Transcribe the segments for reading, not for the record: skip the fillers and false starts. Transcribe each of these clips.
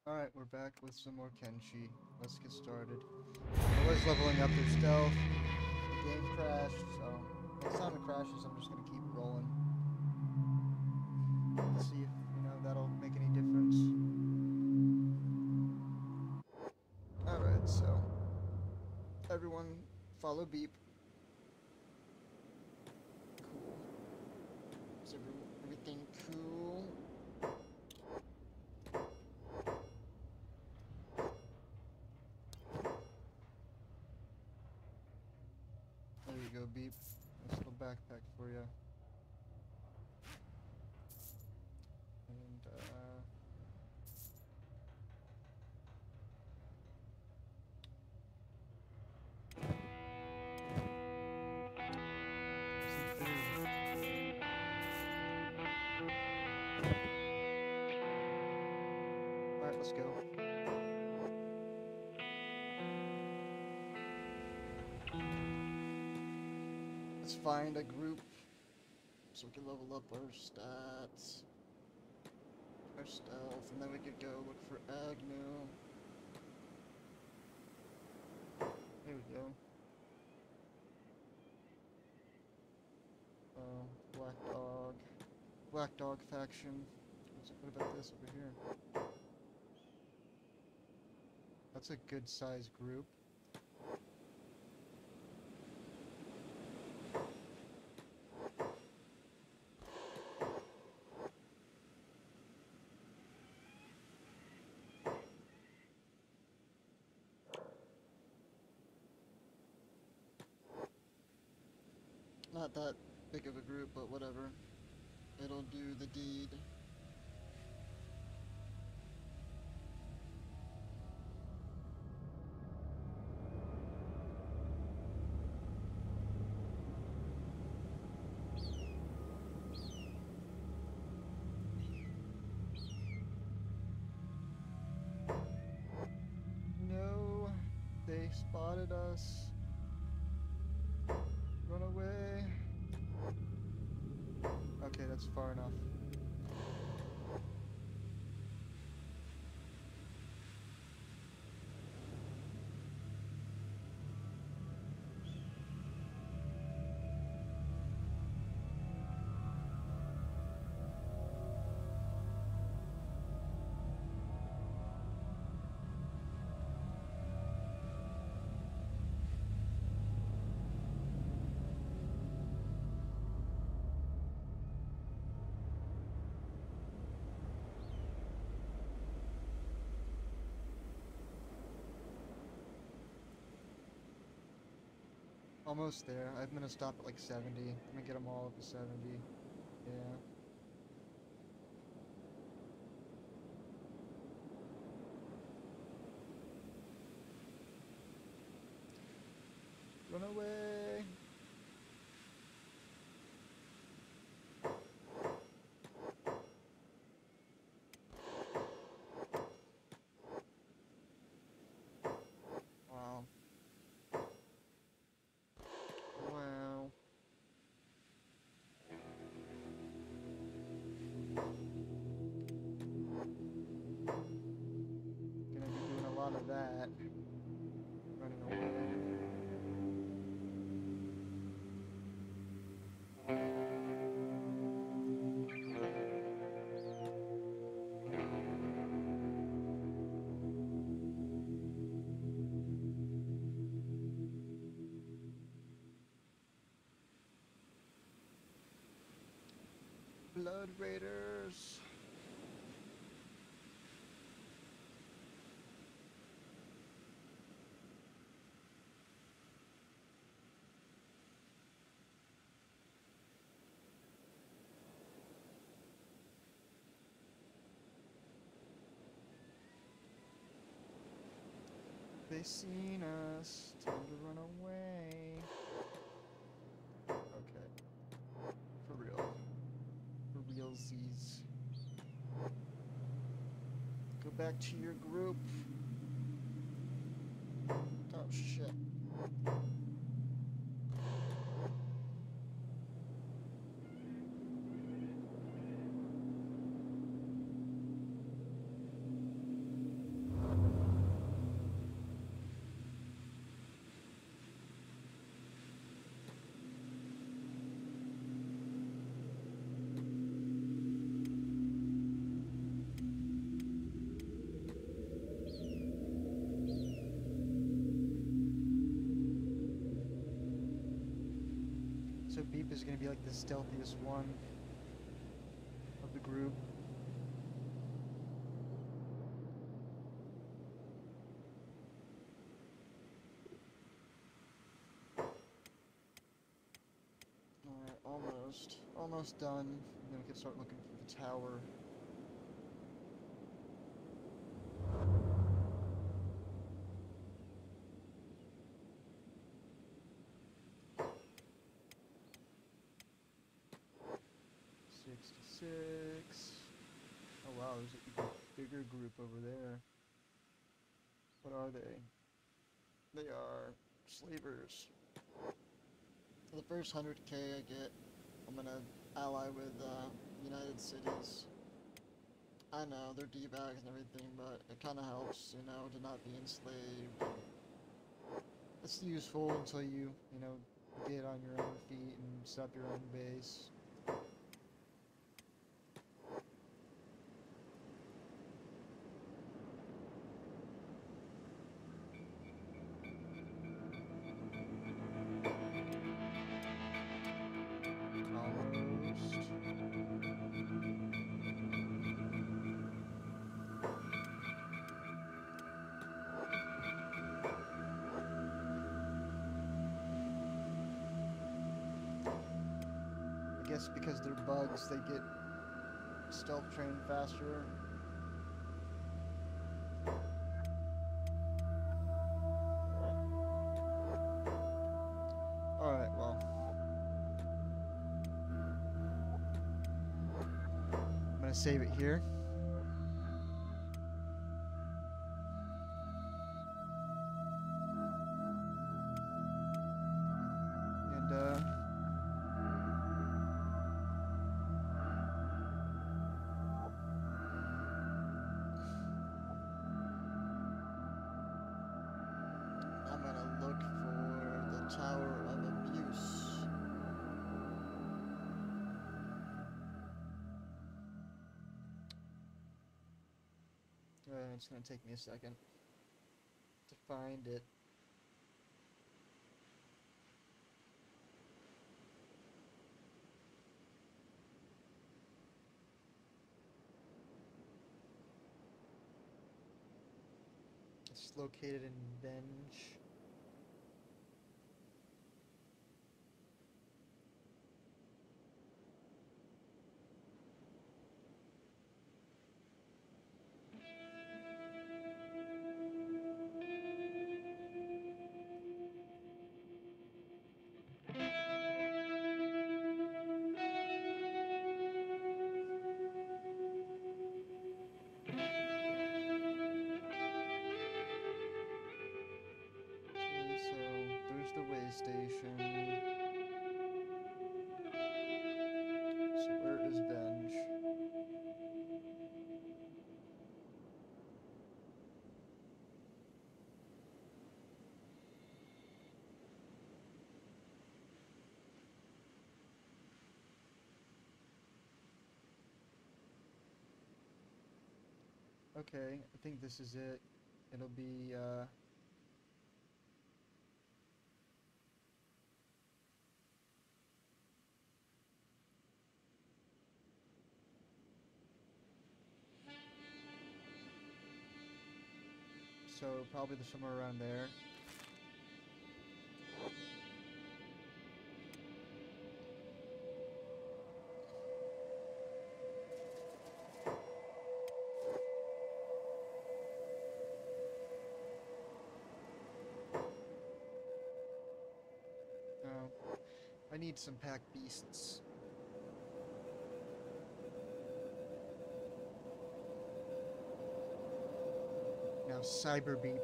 Alright, we're back with some more Kenshi. Let's get started. I was leveling up their stealth. The game crashed, so next time it crashes, I'm just gonna keep rolling. Let's see if, that'll make any difference. Alright, so everyone follow Beep. Cool. Is everything cool? There you go, Beep. Nice little backpack for you. And, some food. Alright, let's go. Let's find a group so we can level up our stats, our stealth, and then we could go look for Agnu. There we go. Black Dog. Black Dog faction. What about this over here? That's a good sized group. Not that big of a group, but whatever. It'll do the deed. No, they spotted us. Run away. Okay, that's far enough. Almost there. I'm gonna stop at like 70. I'm gonna get them all up to 70. Yeah. Run away! Wow. Wow. Gonna be doing a lot of that. Running away. Blood Raiders! They seen us. Time to run away. Okay. For real. For realsies. Go back to your group. Oh shit. is going to be like the stealthiest one of the group. Alright, almost done. And then we can start looking for the tower. Oh wow, there's an even bigger group over there. What are they? They are slavers. For the first 100k I get, I'm gonna ally with United Cities. I know, they're D-bags and everything, but it kinda helps, you know, to not be enslaved. It's useful until you know, get on your own feet and set up your own base. I guess because they're bugs, they get stealth trained faster. Alright, well. I'm gonna save it here. And, I'm gonna look for the Tower of Abuse. It's gonna take me a second to find it. It's located in Venge. Okay, so there's the way station. So where is Venge? Okay, I think this is it. It'll be, so probably somewhere around there. I need some pack beasts. Now Cyber Beep.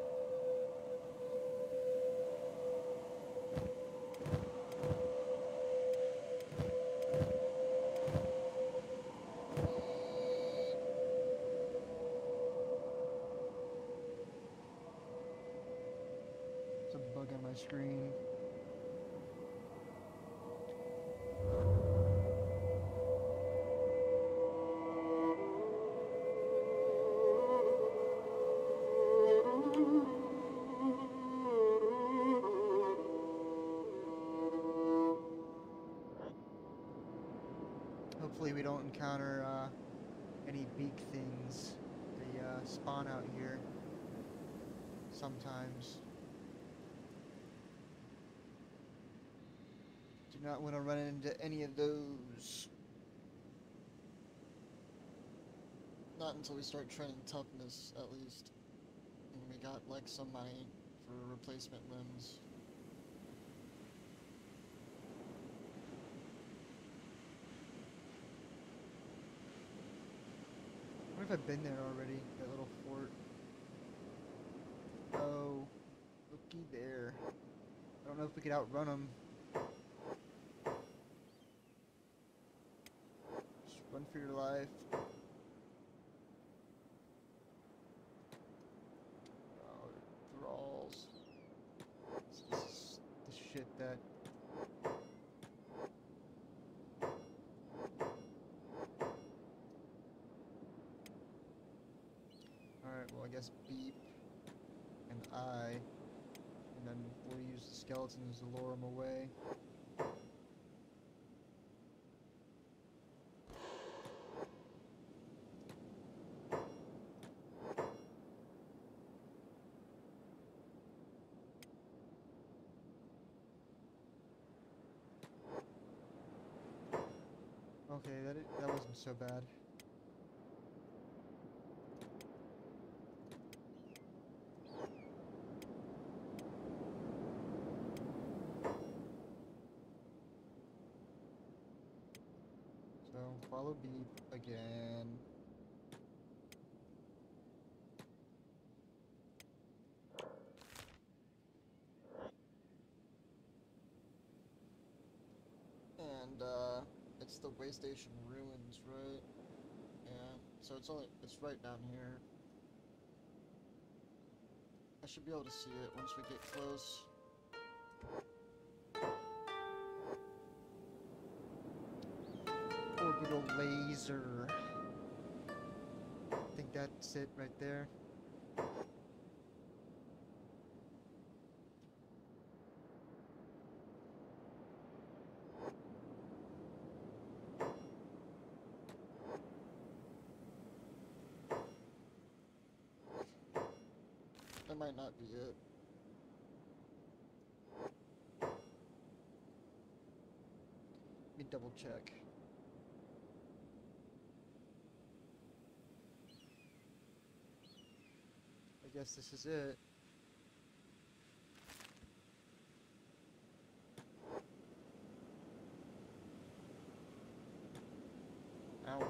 It's a bug on my screen. hopefully we don't encounter any beak things. They spawn out here sometimes. Do not want to run into any of those. Not until we start training toughness, at least. And we got like some money for replacement limbs. I wonder if I've been there already, that little fort. Oh, looky there. I don't know if we could outrun them. Just run for your life. Oh, thralls. This is the shit that... Alright, well I guess beep and I, and then we'll use the skeletons to lure them away. Okay, that wasn't so bad. So, follow beep again. And, it's the way station ruins, right? Yeah, so it's right down here. I should be able to see it once we get close. Orbital laser. I think that's it right there. That might not be it. Let me double check. I guess this is it. Ow.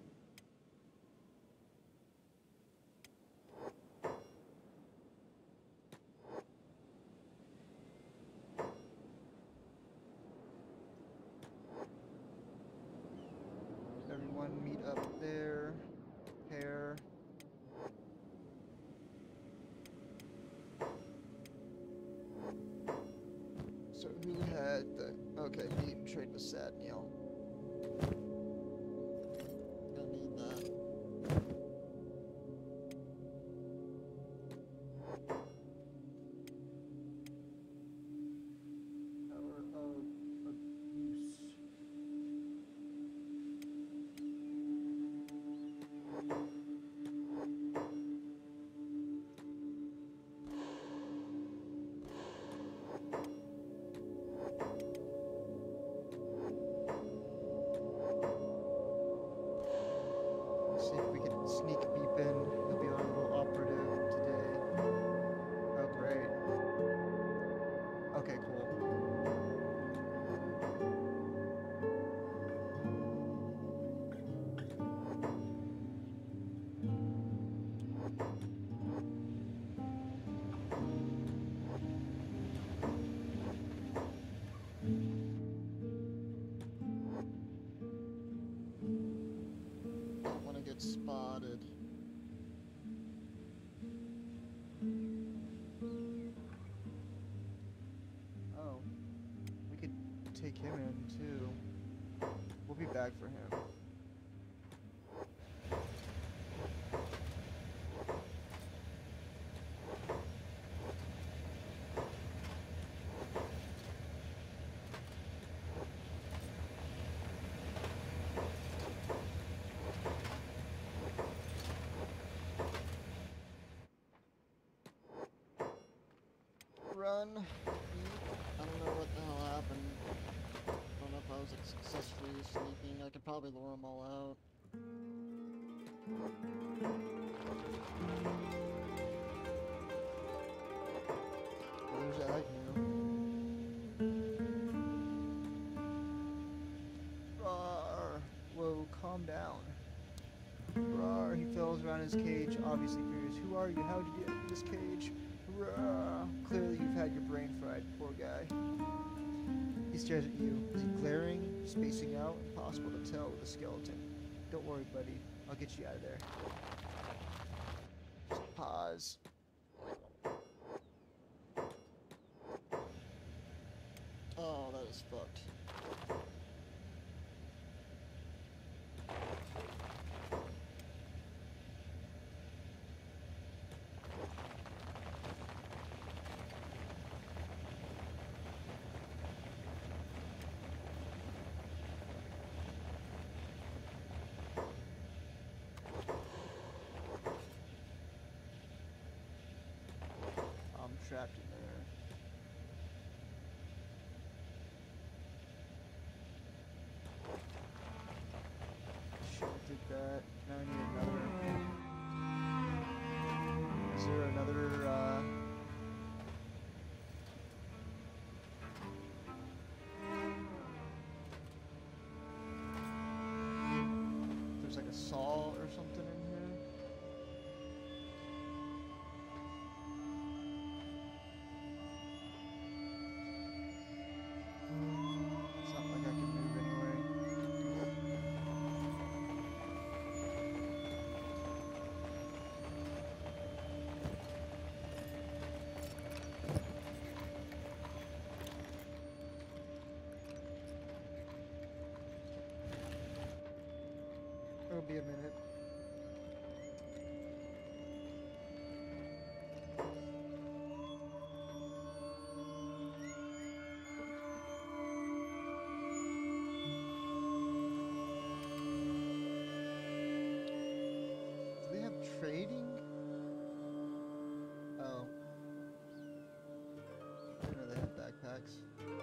Everyone meet up there. Pair. So who had the... Okay, meet and trade with Sad Neil. Gonna need that. Power of abuse. See if we can sneak beep in. He'll be our little operative today. Oh, great. Okay, cool. Don't want to get spotted. Oh, we could take him in too. We'll be back for him. probably lure them all out. There's Agnu. Roar! Whoa, calm down. Roar! He fills around his cage, obviously furious. Who are you? How did you get into this cage? Roar! Clearly you've had your brain fried, poor guy. He stares at you. Is he glaring, spacing out? Impossible to tell with a skeleton. Don't worry, buddy. I'll get you out of there. Just pause. Oh, that is fucked. I'm trapped in there. Shit, I did that. Now I need another. Is there another, there's like a saw or something in here? It's not like I can move anyway. It'll be a minute. Do they have trading? Oh. I didn't know they had backpacks.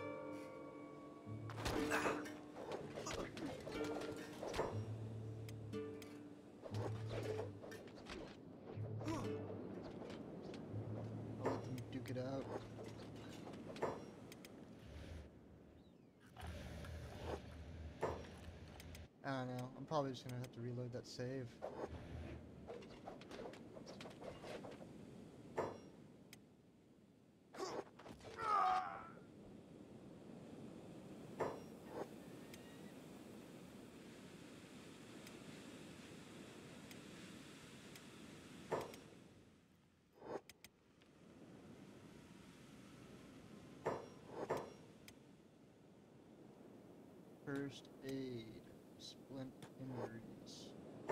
I'll let them duke it out. I don't know. I'm probably just gonna have to reload that save. First aid. Splint injuries.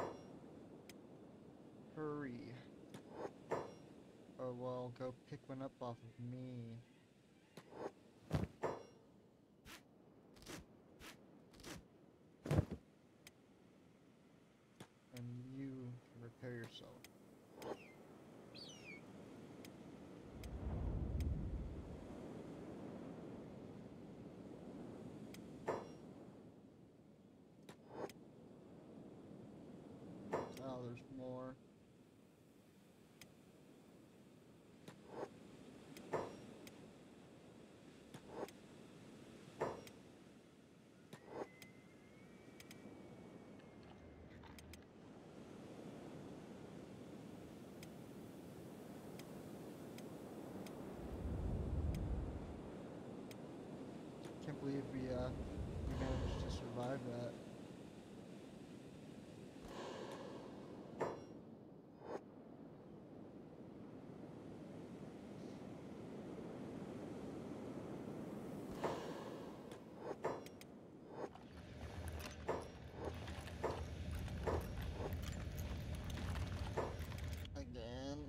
Hurry. Oh well, go pick one up off of me. And you can repair yourself. Oh, there's more. Can't believe we managed to survive that. Again.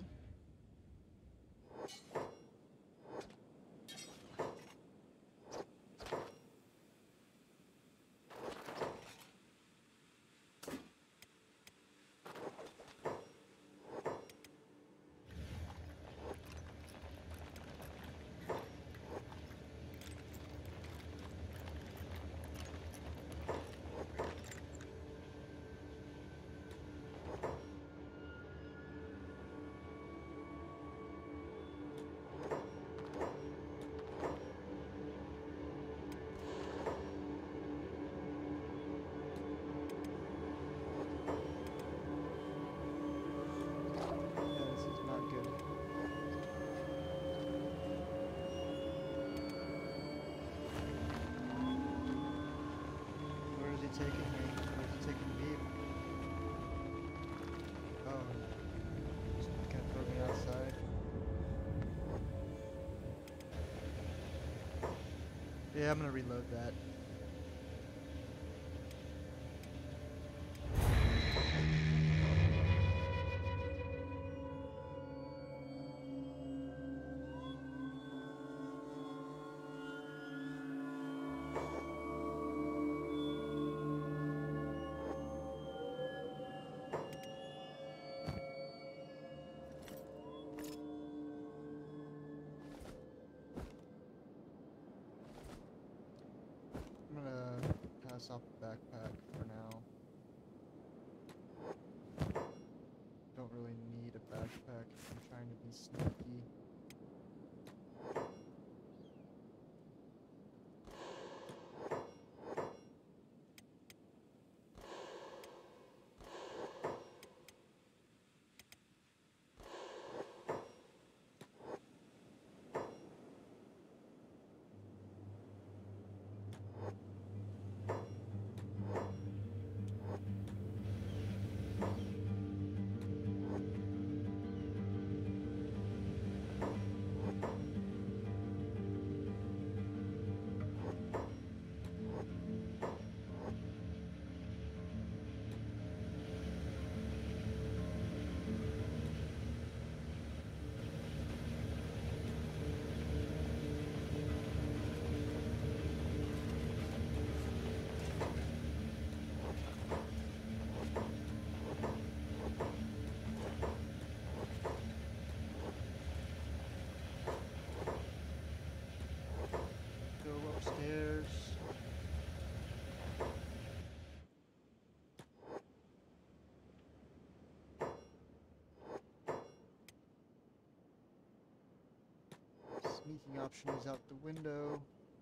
Yeah, I'm gonna reload that. I'm gonna pass off the backpack for now. Don't really need a backpack if I'm trying to be sneaky. Go upstairs. Sneaking option is out the window.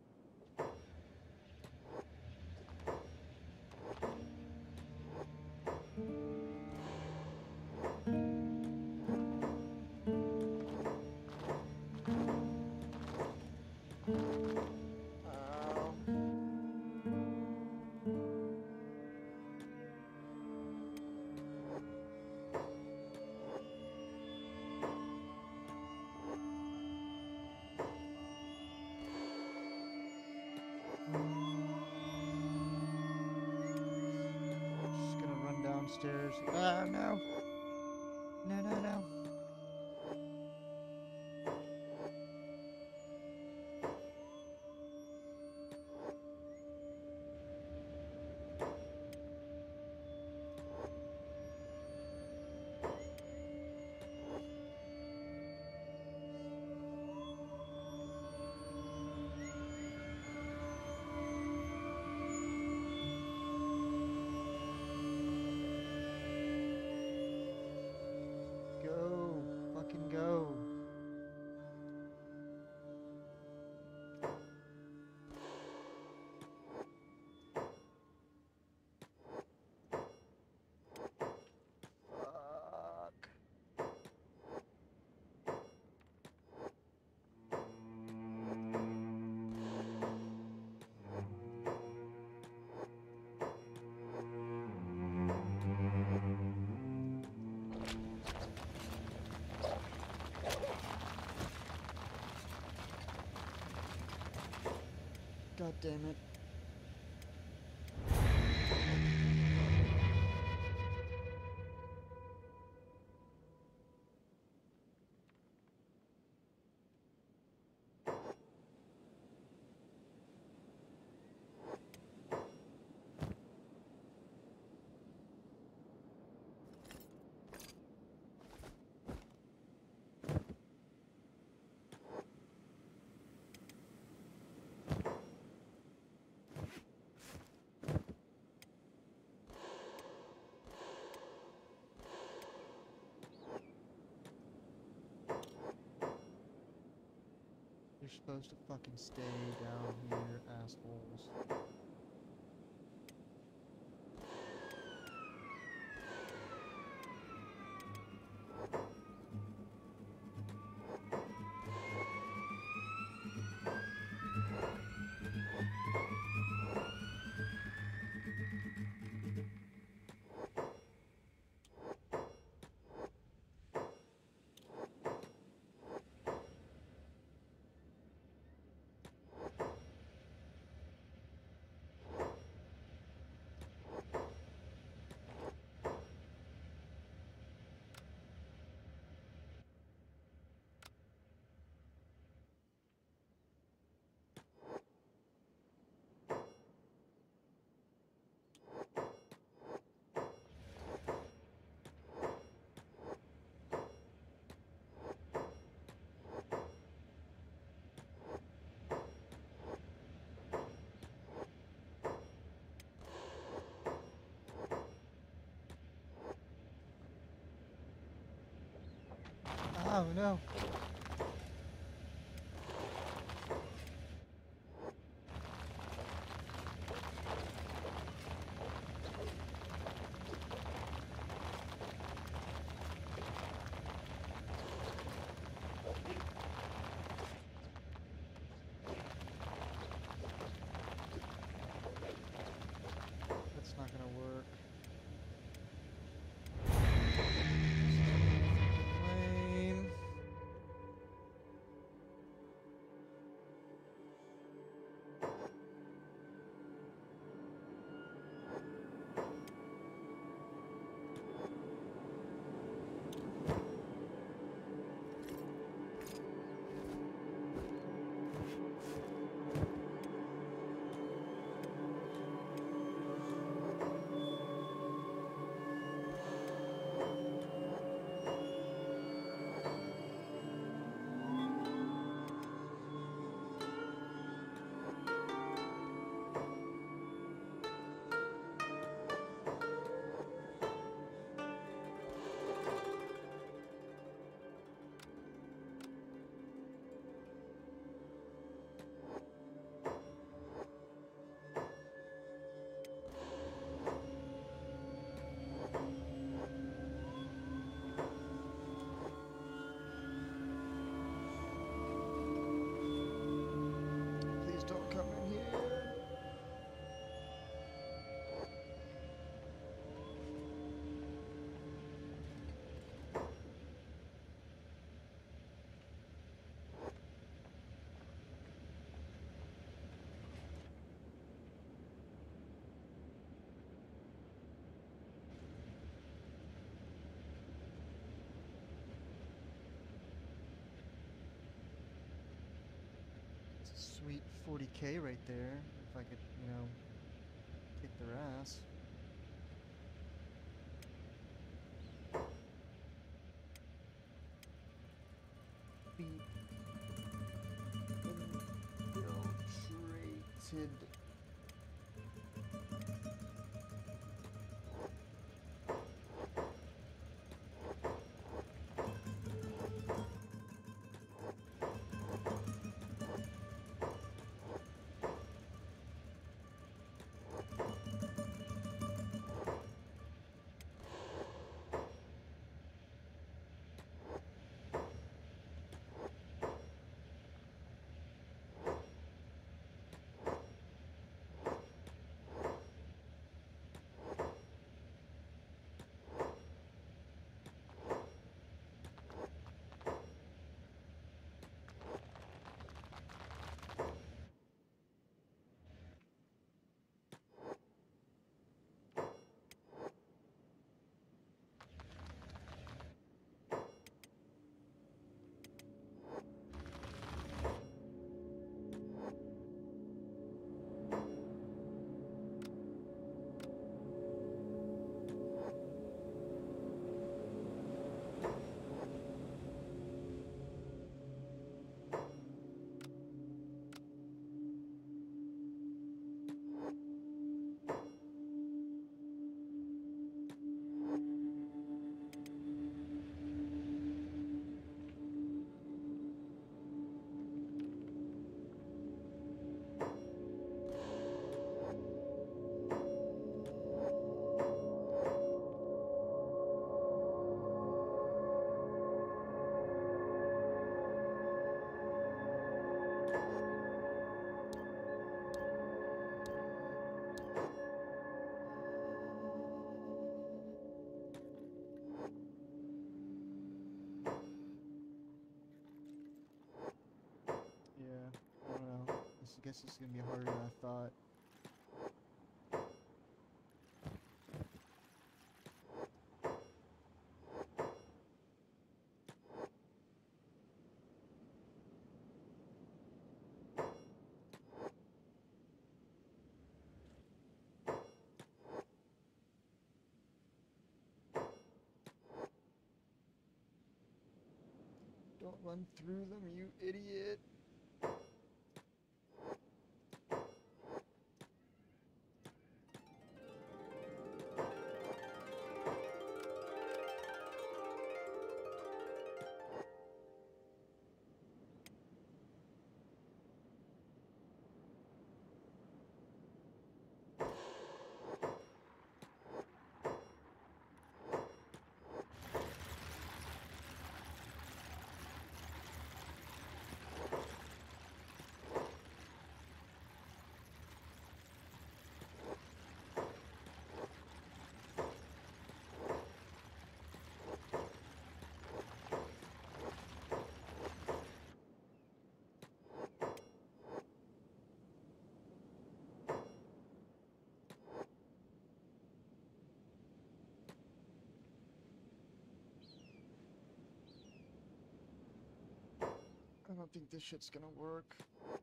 Just gonna run downstairs. Ah, no. No, no, no. Go. Fucking go. Fuck. God damn it. You're supposed to fucking stay down here, assholes. Oh no. That's not gonna work. Lame. Please don't come in here. It's a sweet 40K right there. If I could, you know, kick their ass. Beat infiltrated. Yeah, I don't know. I guess it's gonna be harder than I thought. Don't run through them, you idiot. don't think this shit's gonna work.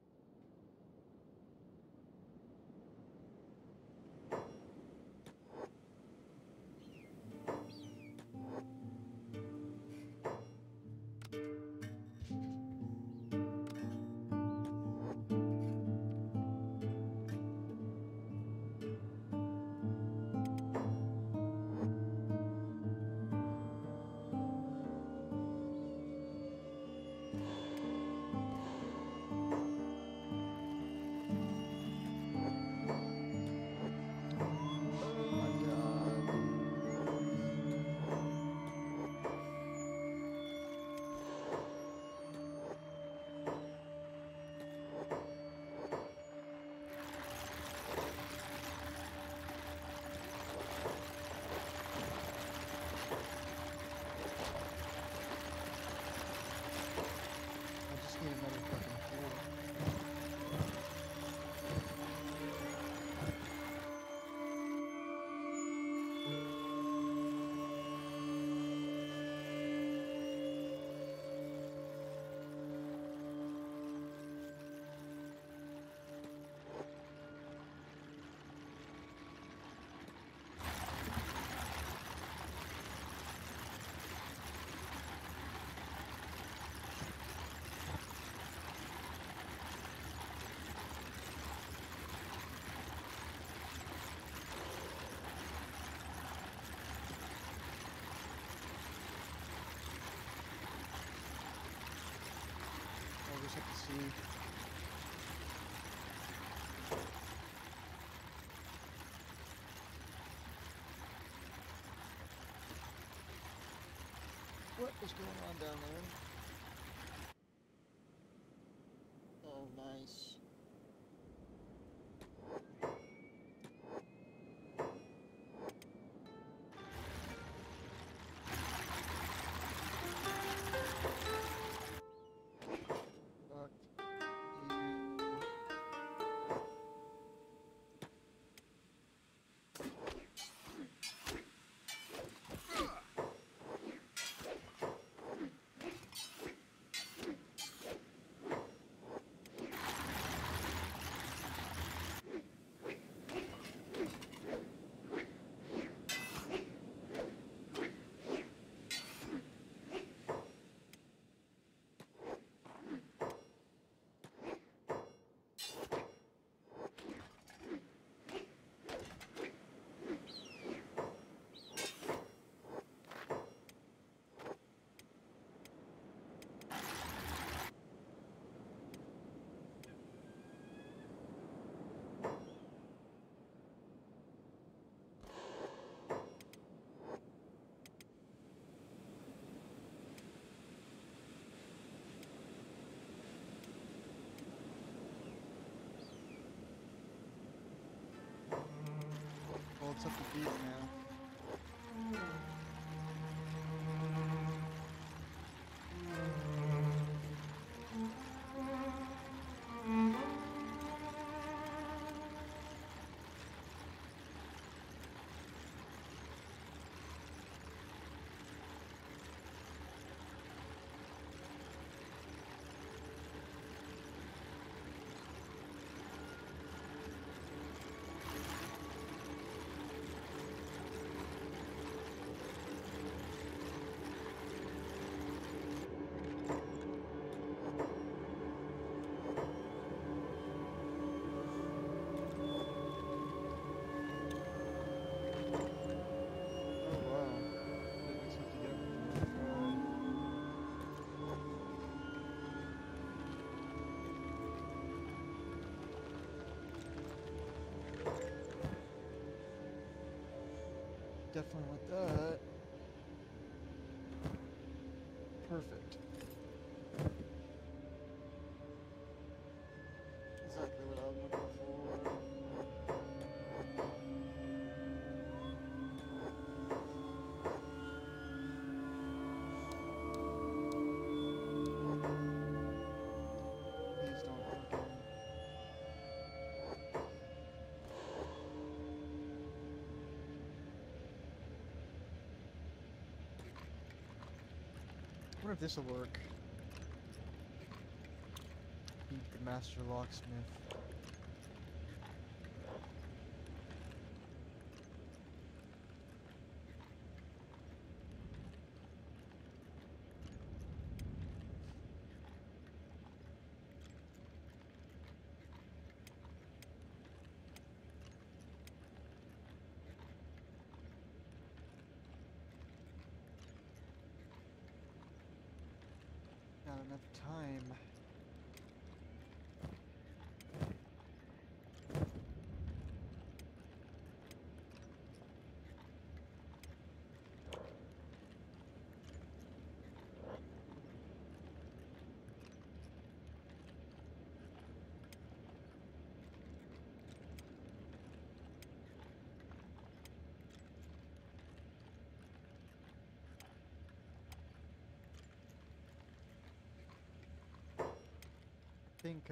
Need another fucking tool. I'll just have to see. What is going on down there? Oh, nice. Fuck you. Well, it's up to beat now. Definitely want that. Perfect. Exactly what I'm looking for. Please don't fucking... I wonder if this will work. Beat the master locksmith. Not enough time. I think,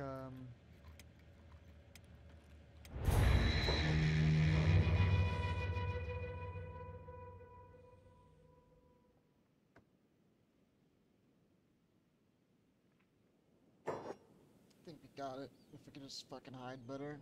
I think we got it. If we could just fucking hide better.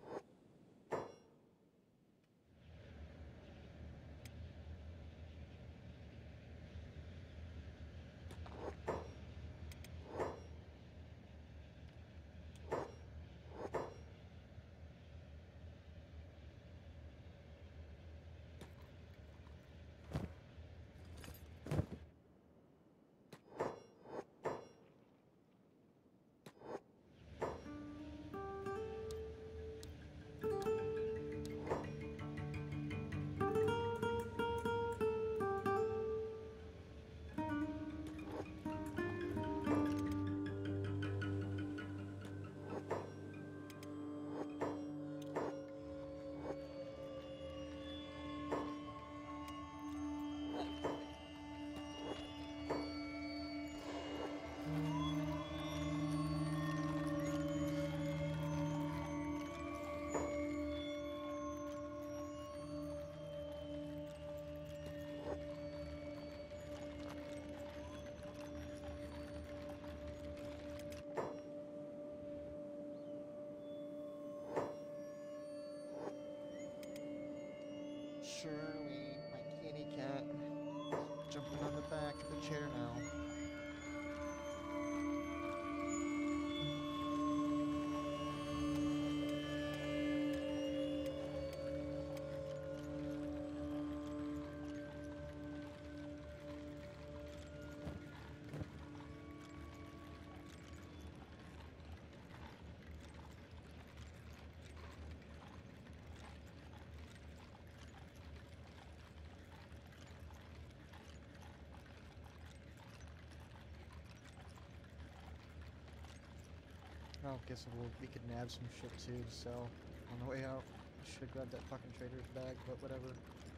Shirley, my kitty cat, jumping on the back of the chair now. Oh, guess we could nab some shit too to sell on the way out. Should have grabbed that fucking trader's bag, but whatever.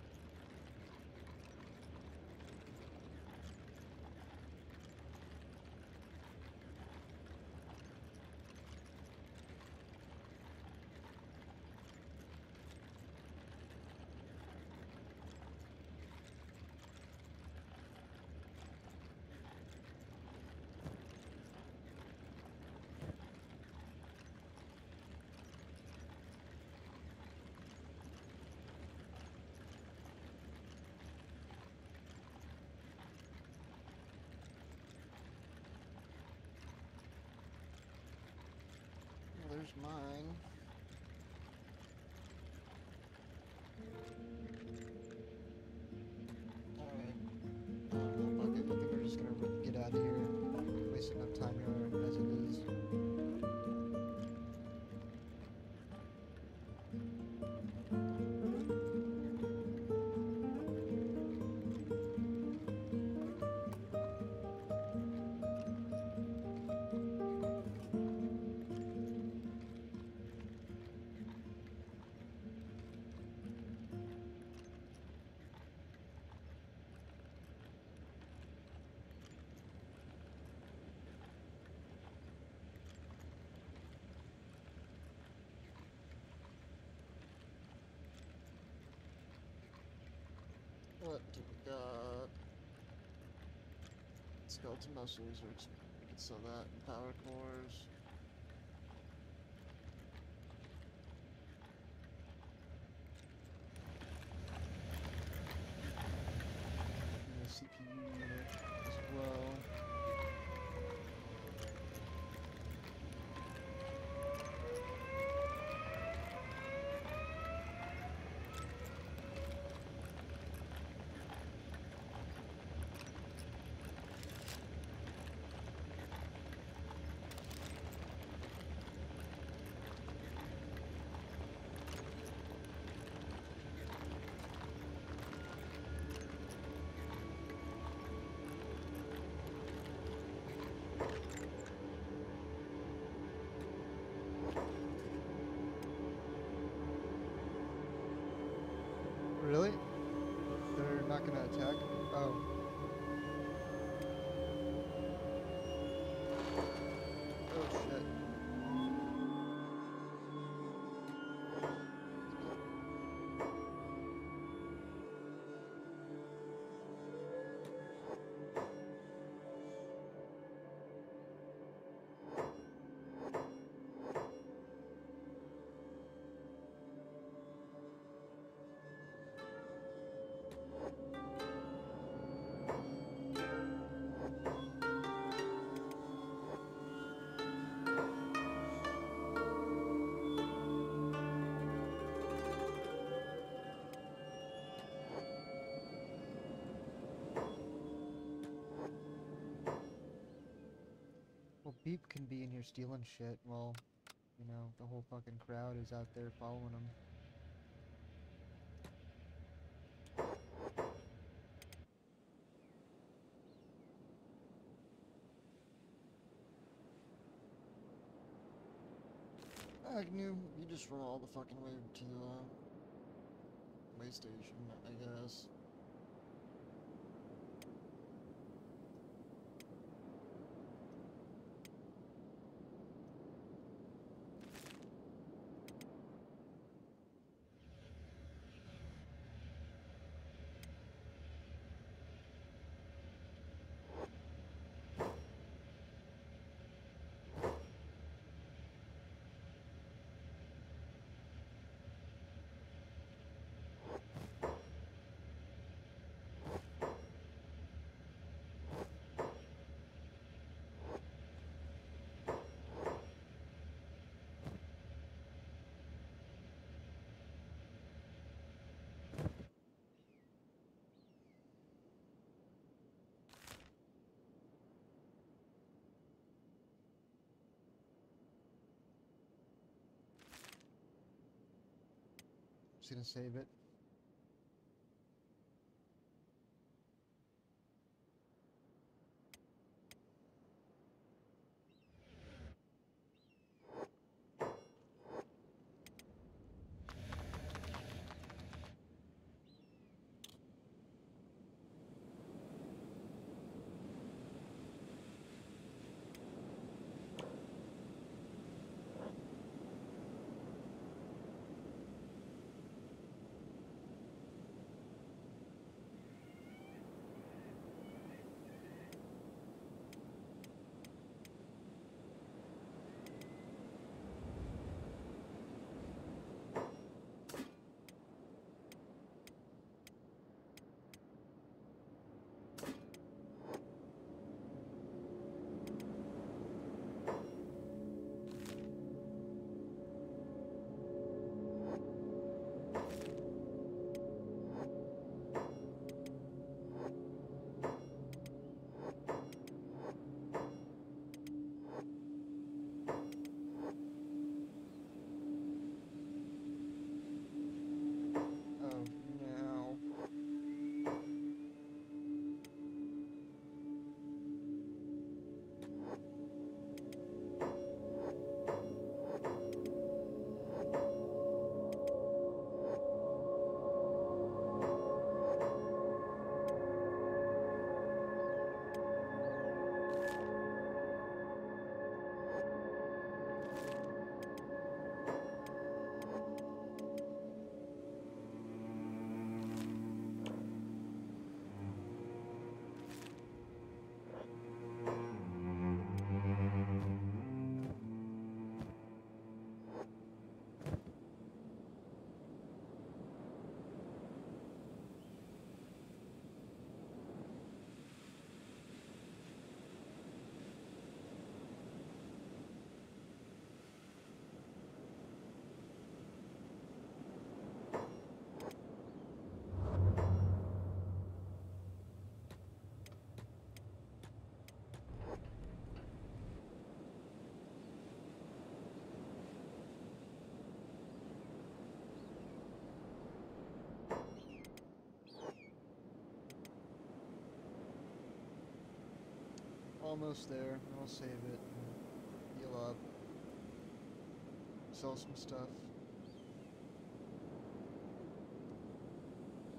Well, there's mine. Alright. I don't know, fuck it. I think we're just gonna get out of here. Waste enough time here as it is. What do we got? Skeleton muscles, we can sell that. Power cores. Really? They're not gonna attack? Oh. Oh shit. Well, Beep can be in here stealing shit while, you know, the whole fucking crowd is out there following him. Agnu, you just run all the fucking way to, way station, I guess. Just gonna save it. Oh, no. Almost there. I'll save it and heal up. Sell some stuff.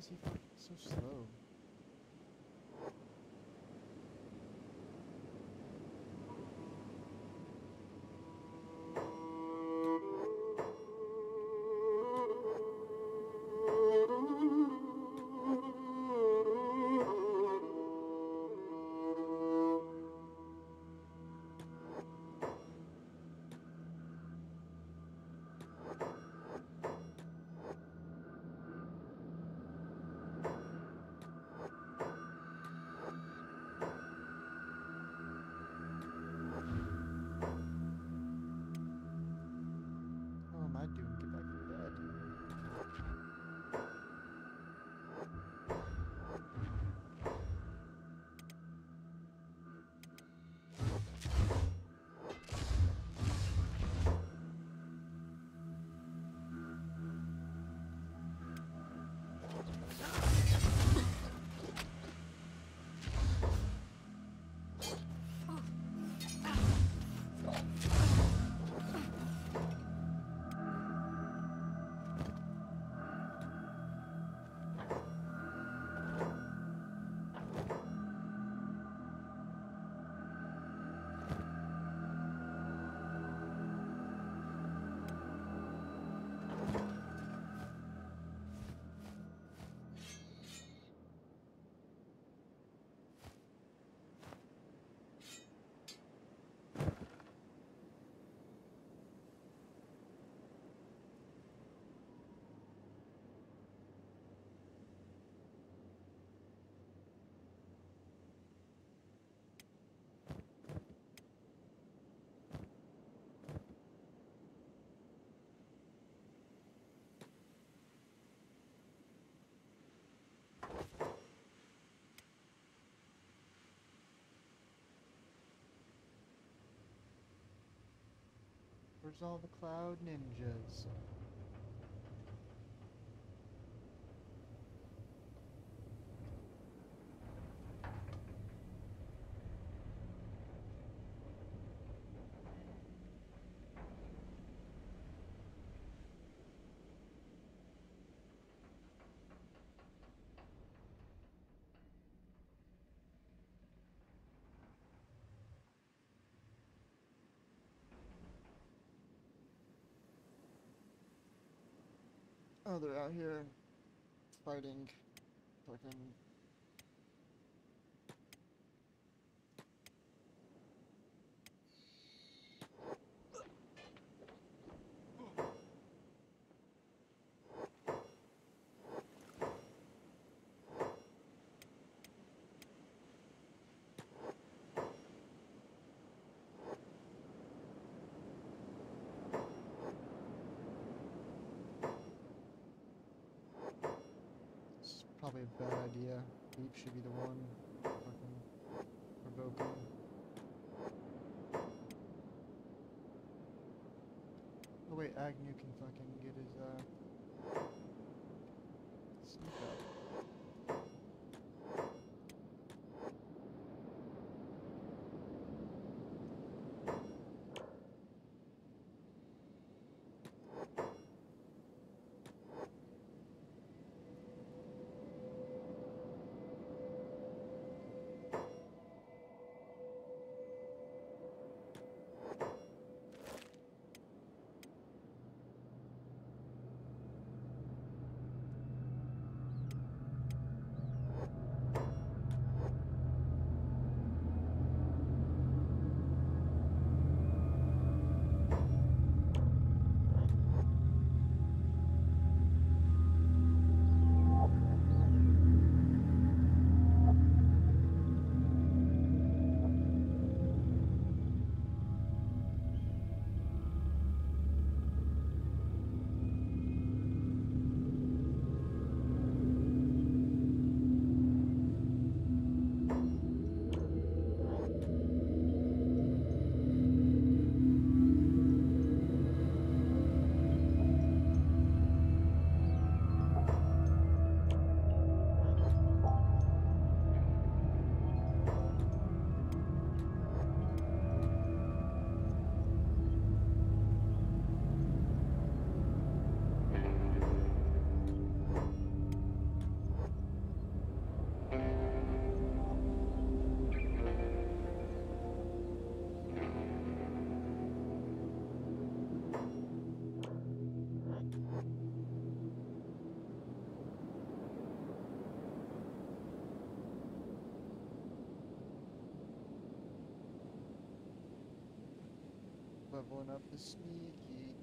is he fucking so slow? How am I doing? Get back to bed. Where's all the cloud ninjas? Oh, they're out here fighting fucking. It's probably a bad idea. Leap should be the one fucking provoking. Oh wait, Agnu can fucking get his sneak up. Leveling up is sneaky.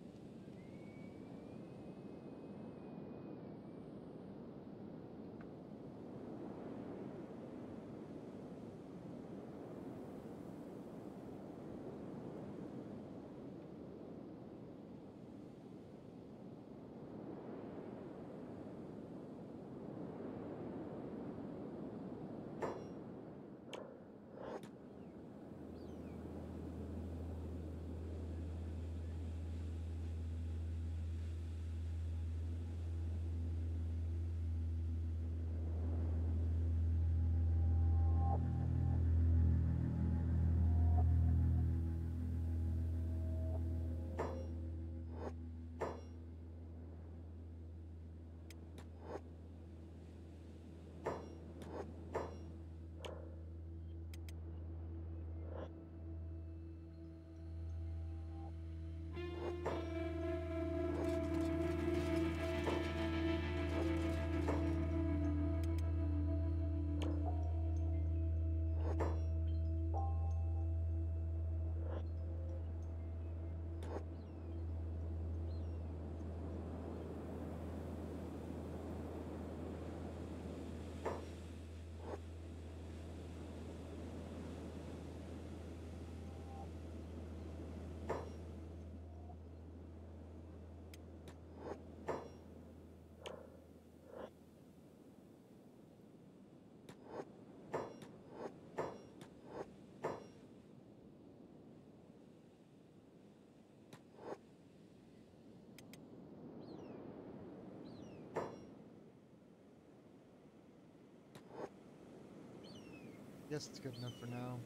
Guess it's good enough for now.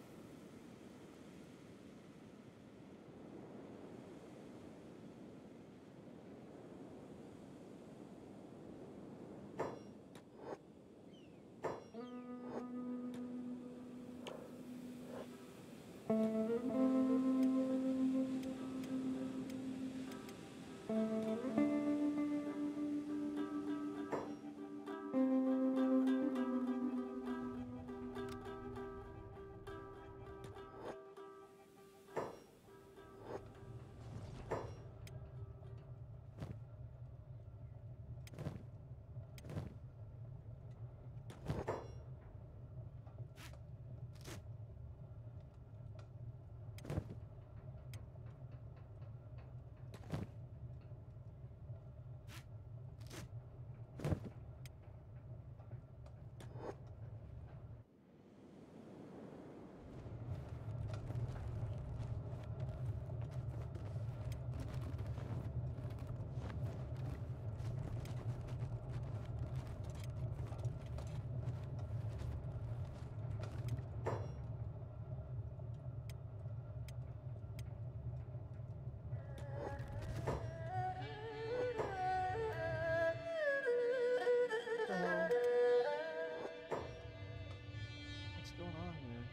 What's going on here?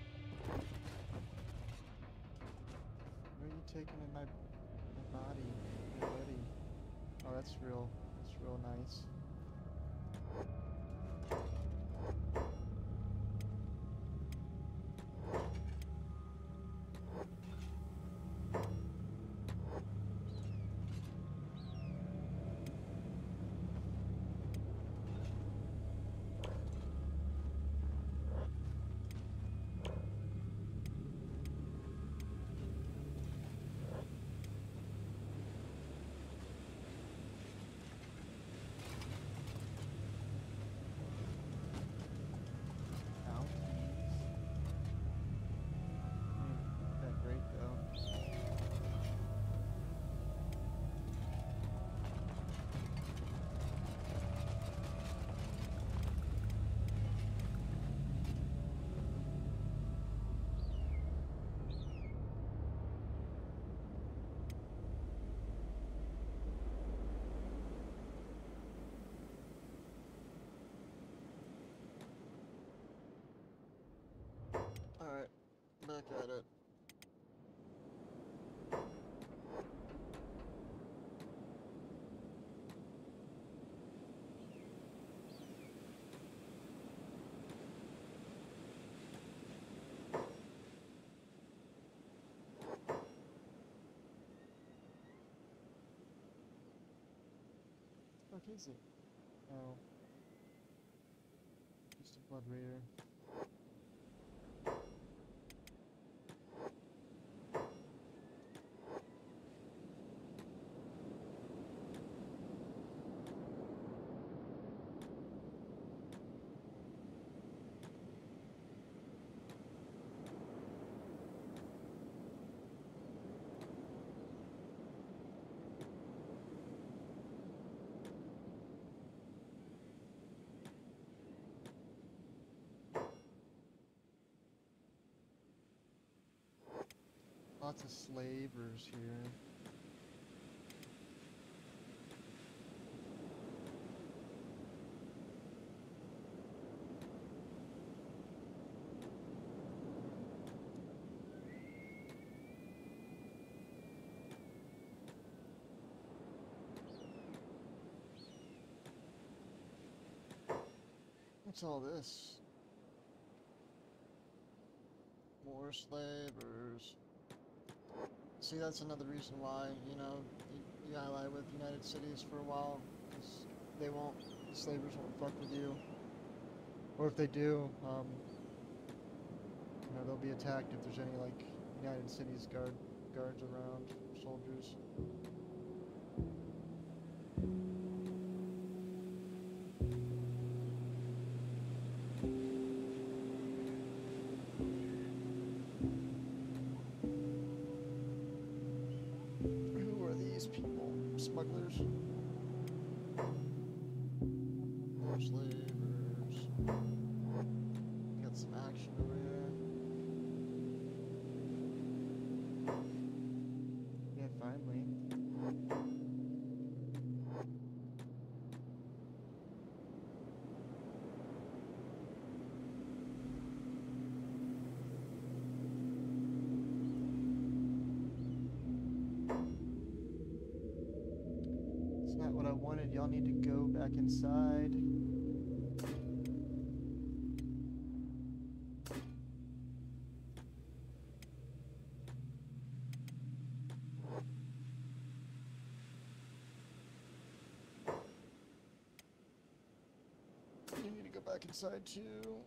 Where are you taking in my body, my buddy? Oh, that's real nice. Alright, back at it. fuck is it? Oh. Just a blood raider. Lots of slavers here. What's all this? More slavers. See, that's another reason why, you know, you ally with United Cities for a while, because they won't, the slavers won't fuck with you. Or if they do, you know, they'll be attacked if there's any, like, United Cities guards around, soldiers. Who are these people? Smugglers? More slavers. Got some action over here. Yeah, finally. It's not what I wanted. Y'all need to go back inside. You need to go back inside too.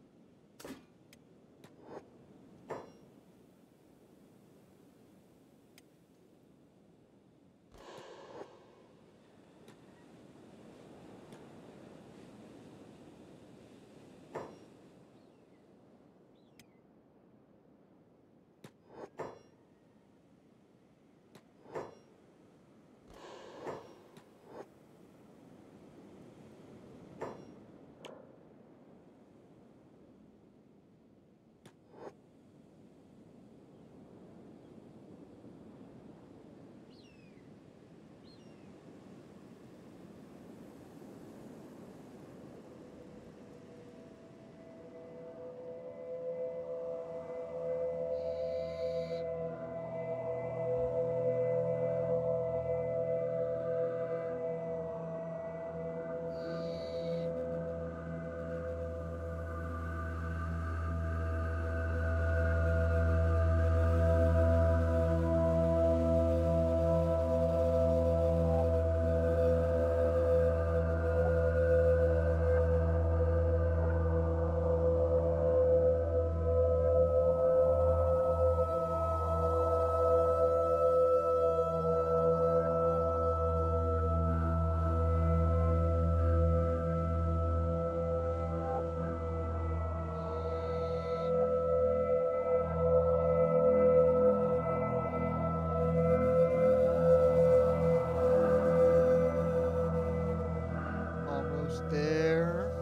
Almost there.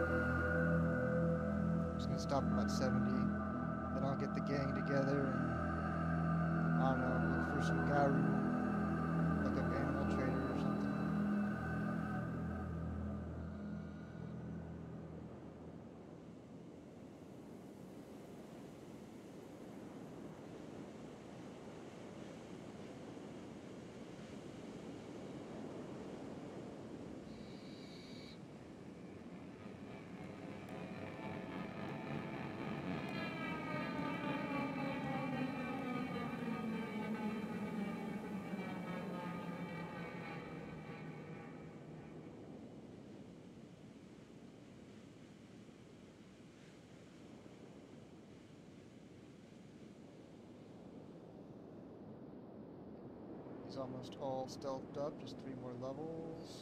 Just gonna stop them at 70. Then I'll get the gang together and, I don't know, look for some garu, like an animal trader or something. almost all stealthed up, just 3 more levels.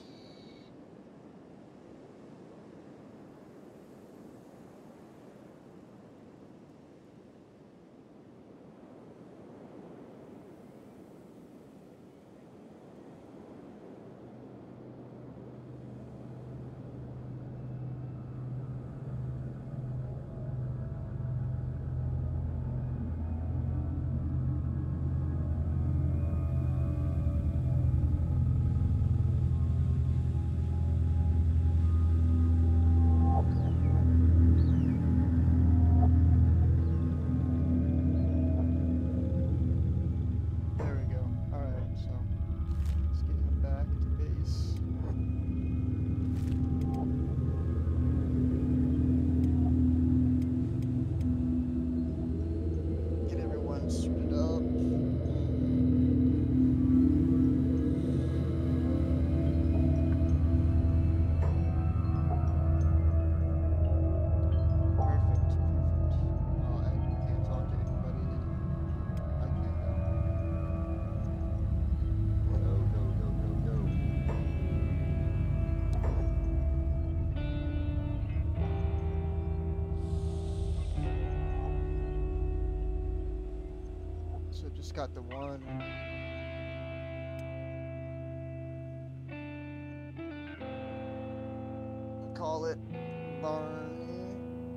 So just got the one. Call it Barney.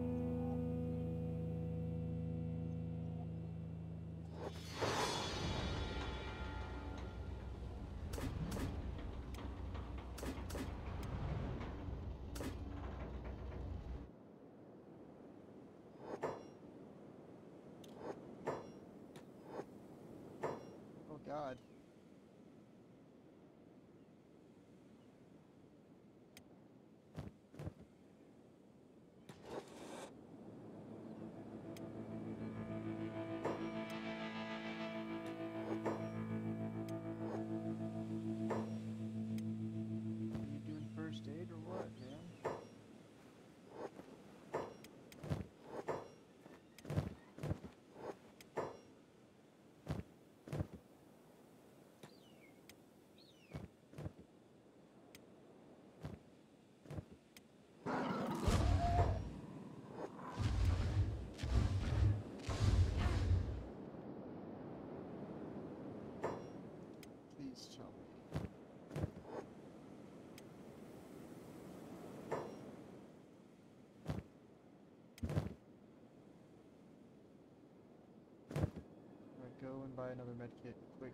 Oh God. You doing first aid or what, man? Please tell me. Alright, go and buy another medkit, quick.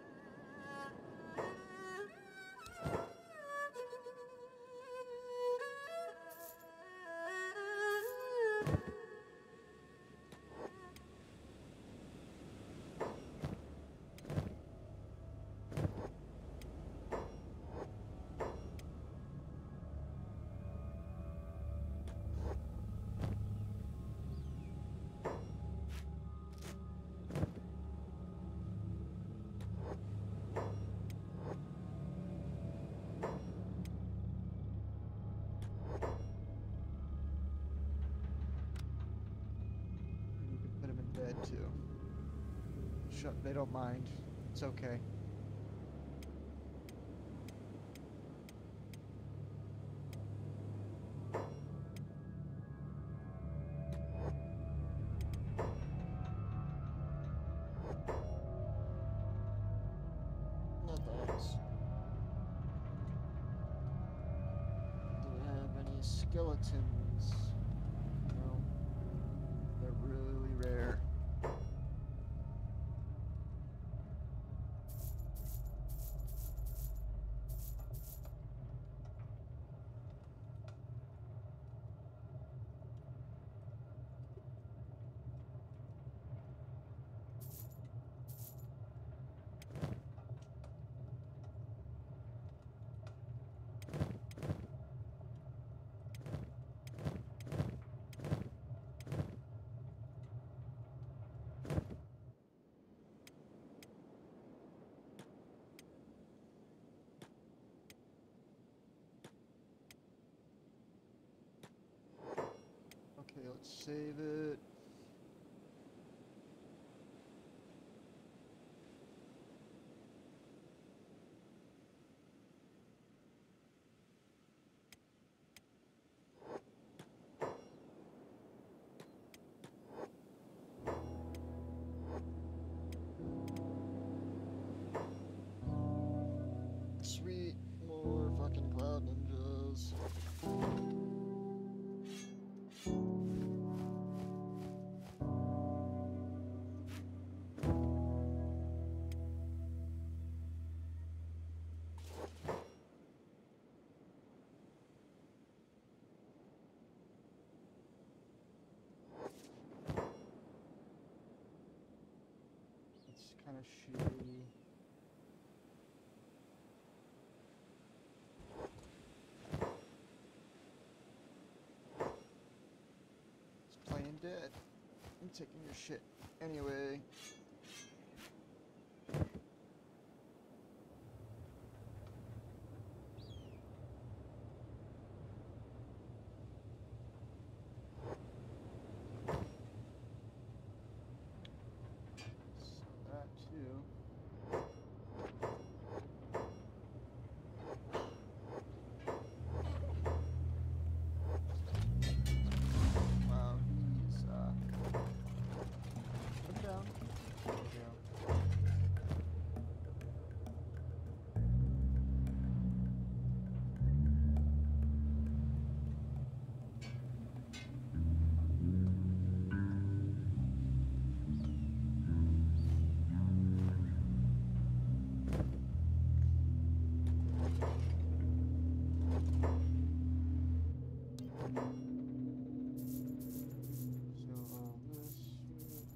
You can put him in bed too. They don't mind. It's okay. No thanks. Do we have any skeletons? No. They're really rare. Okay, let's save it. shitty. It's playing dead. I'm taking your shit anyway. That too. Wow, he's put him down. There we go. So all this shit.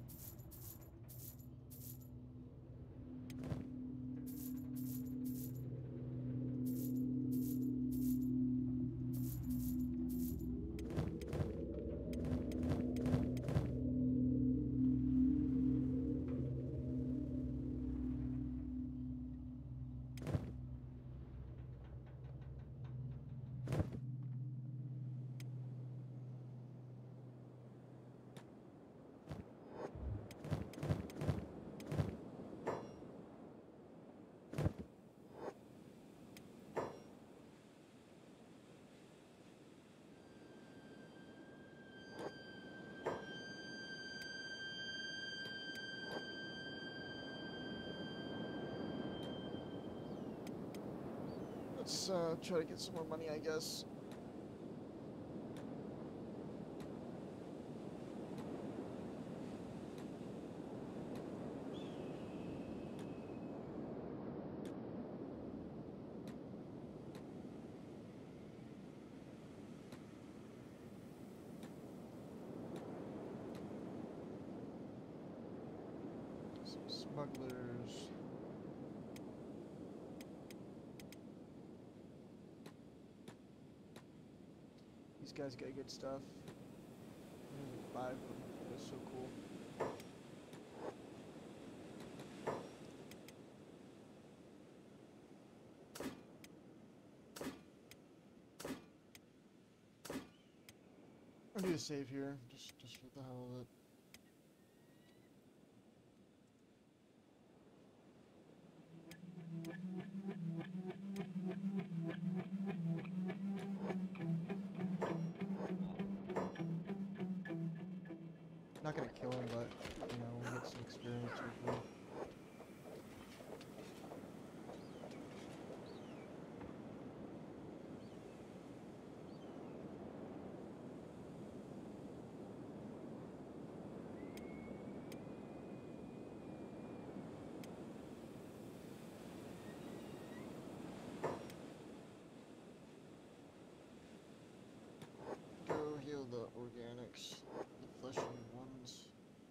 Let's try to get some more money, I guess. Some smugglers. These guys got good stuff. 5 of them. That's so cool. I need to save here, just for the hell of it. Not gonna kill him, but you know, we'll get some experience with him. Go heal the organics, the fleshy ones.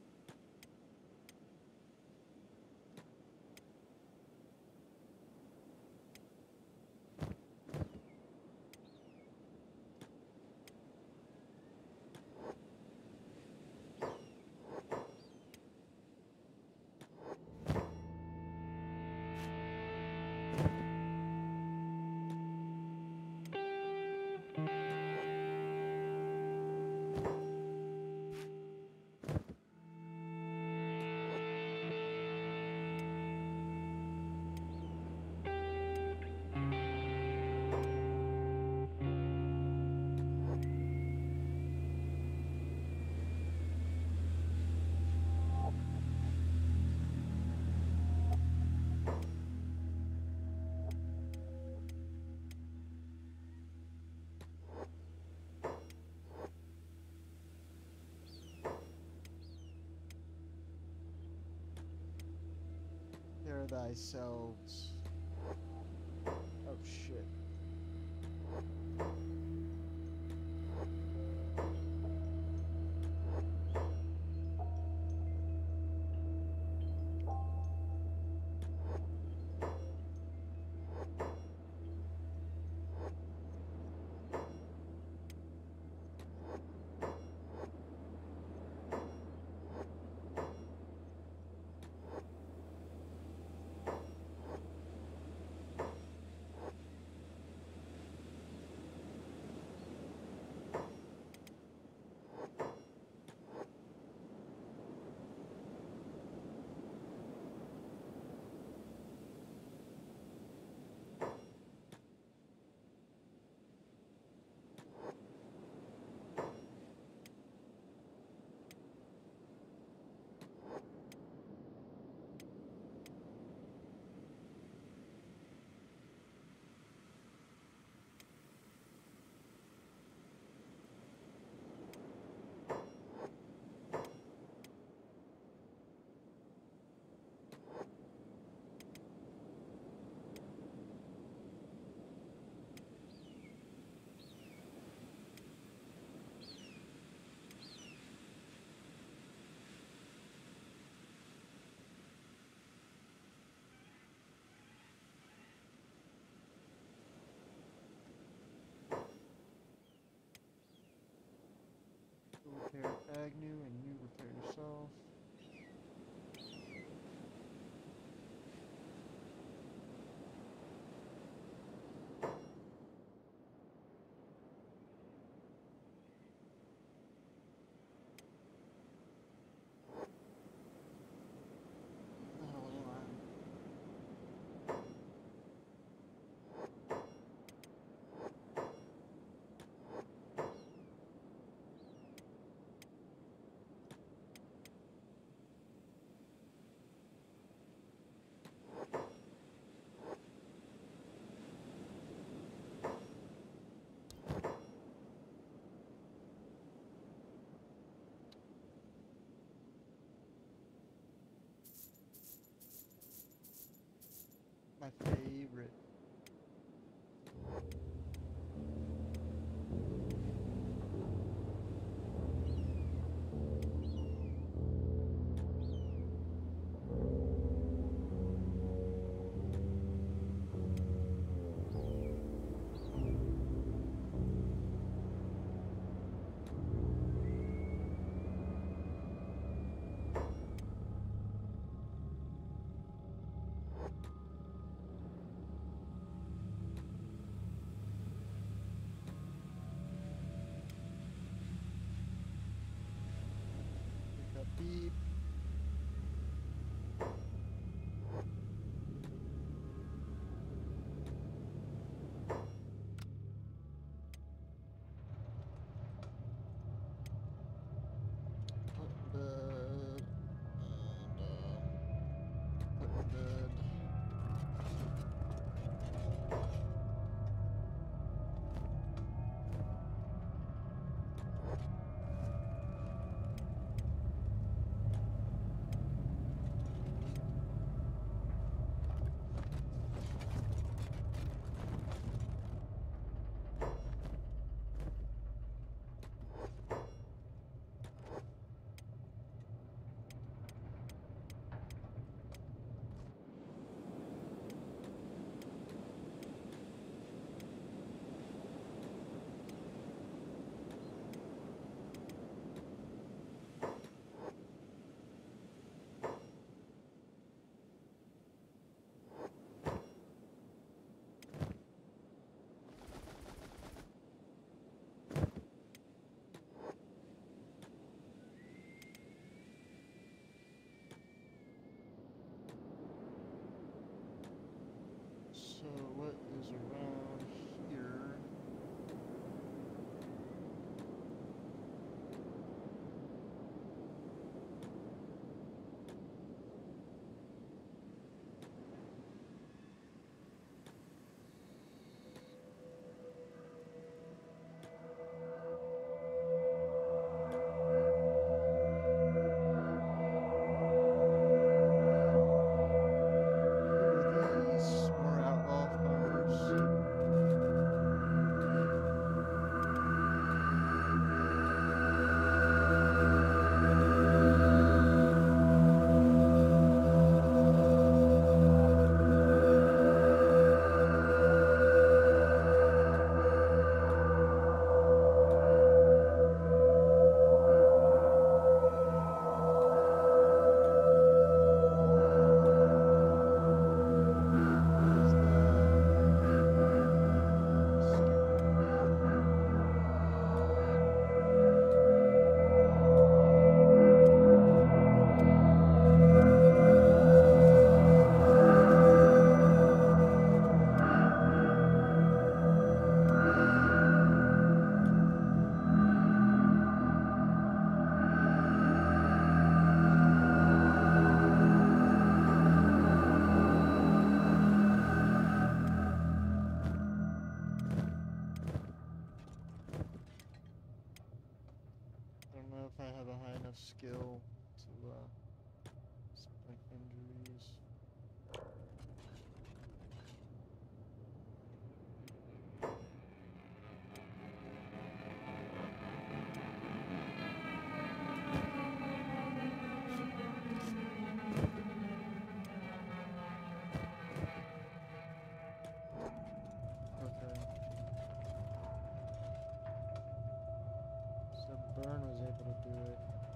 There thyself. Oh shit. Agnu, and you repair yourself. Where the hell am I? My favorite. Pick up beep. Put in bed. And put in bed. So what is around here? What are these? More outlaw farmers. What is I don't know if I have a high enough skill to like injuries. Okay. So Burn was able to do it.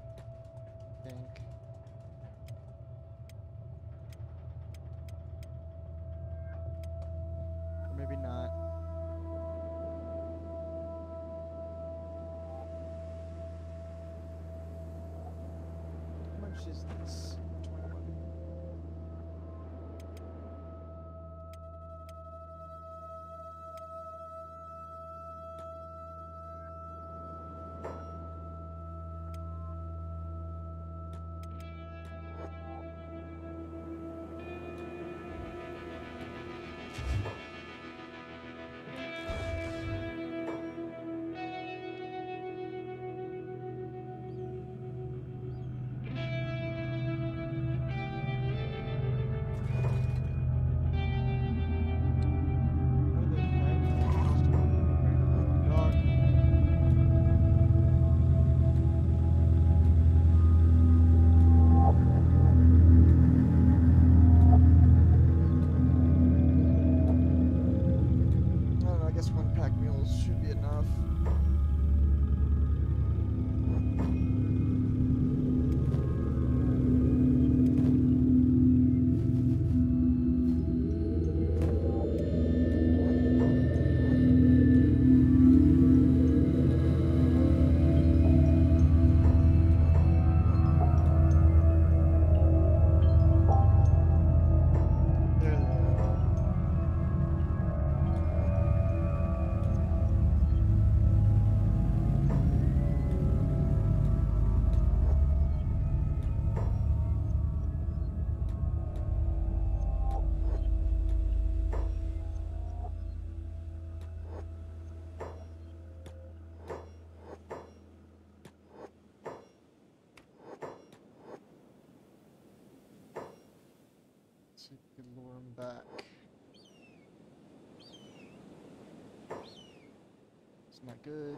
Not good.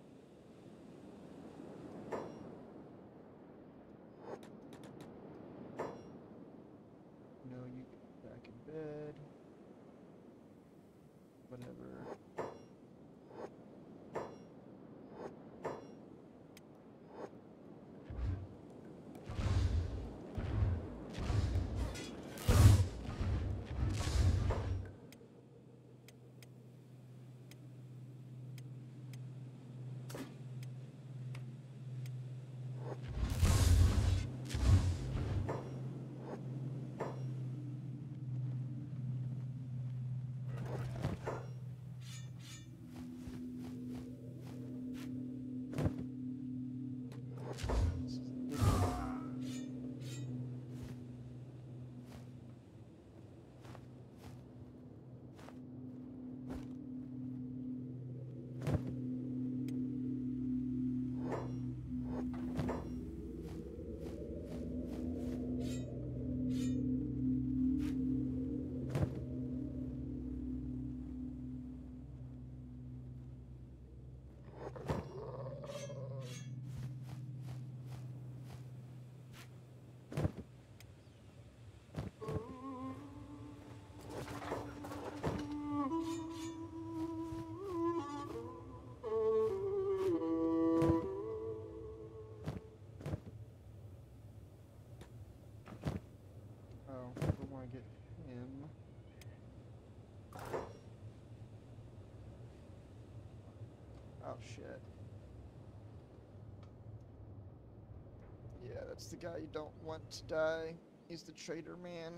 No, you get back in bed. Whatever. Oh, we want to get him. Oh shit. Yeah, that's the guy you don't want to die. He's the traitor man.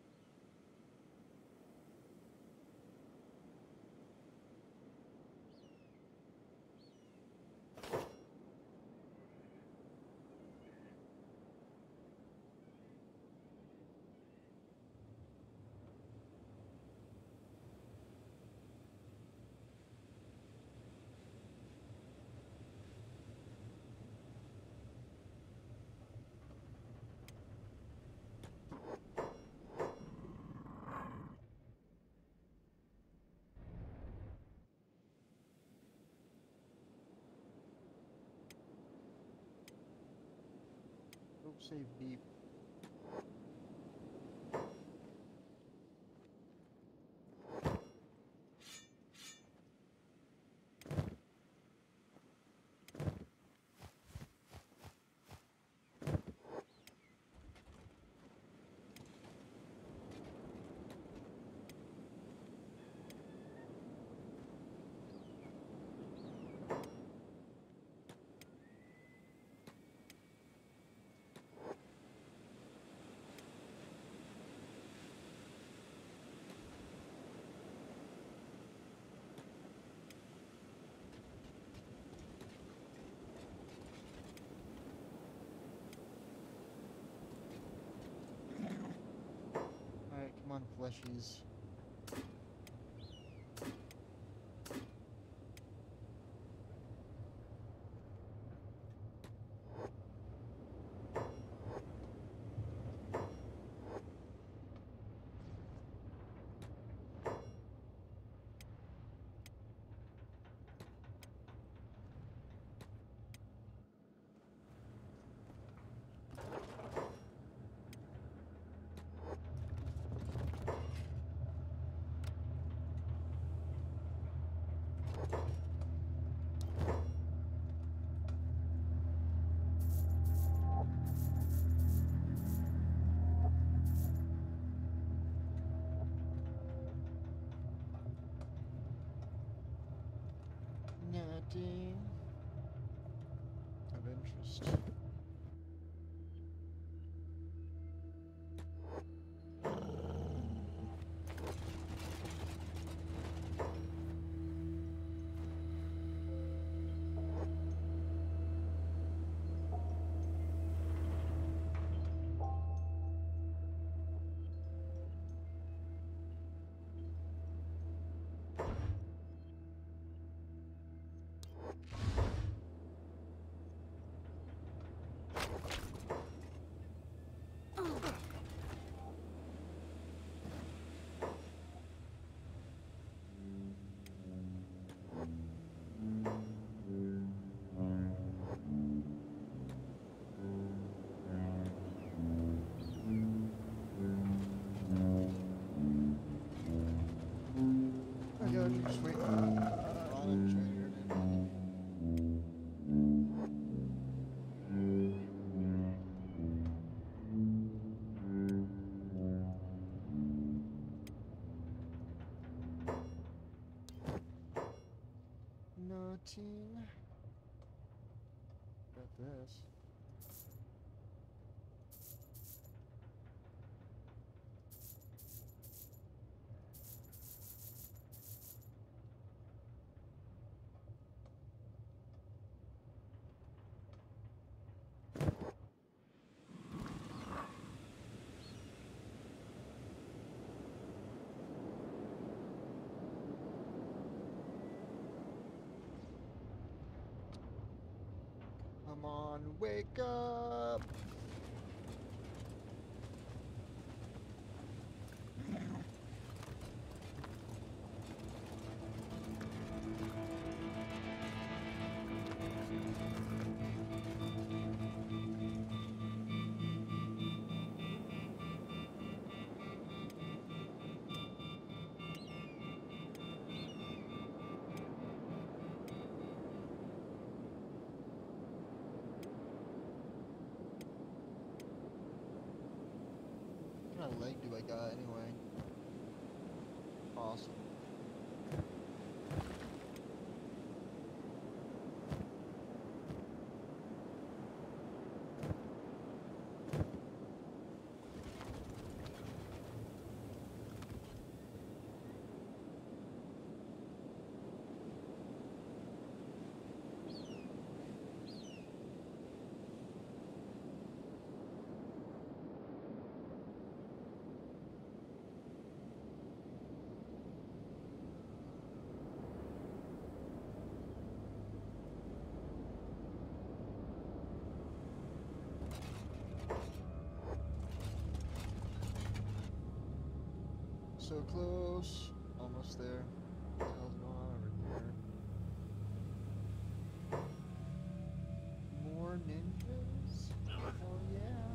Don't say beep. Alright, come on, fleshies. this. Come on, wake up! What kind of leg do I got anyway? Awesome. So close. Almost there. What the hell's going on over here? More ninjas? Hell yeah.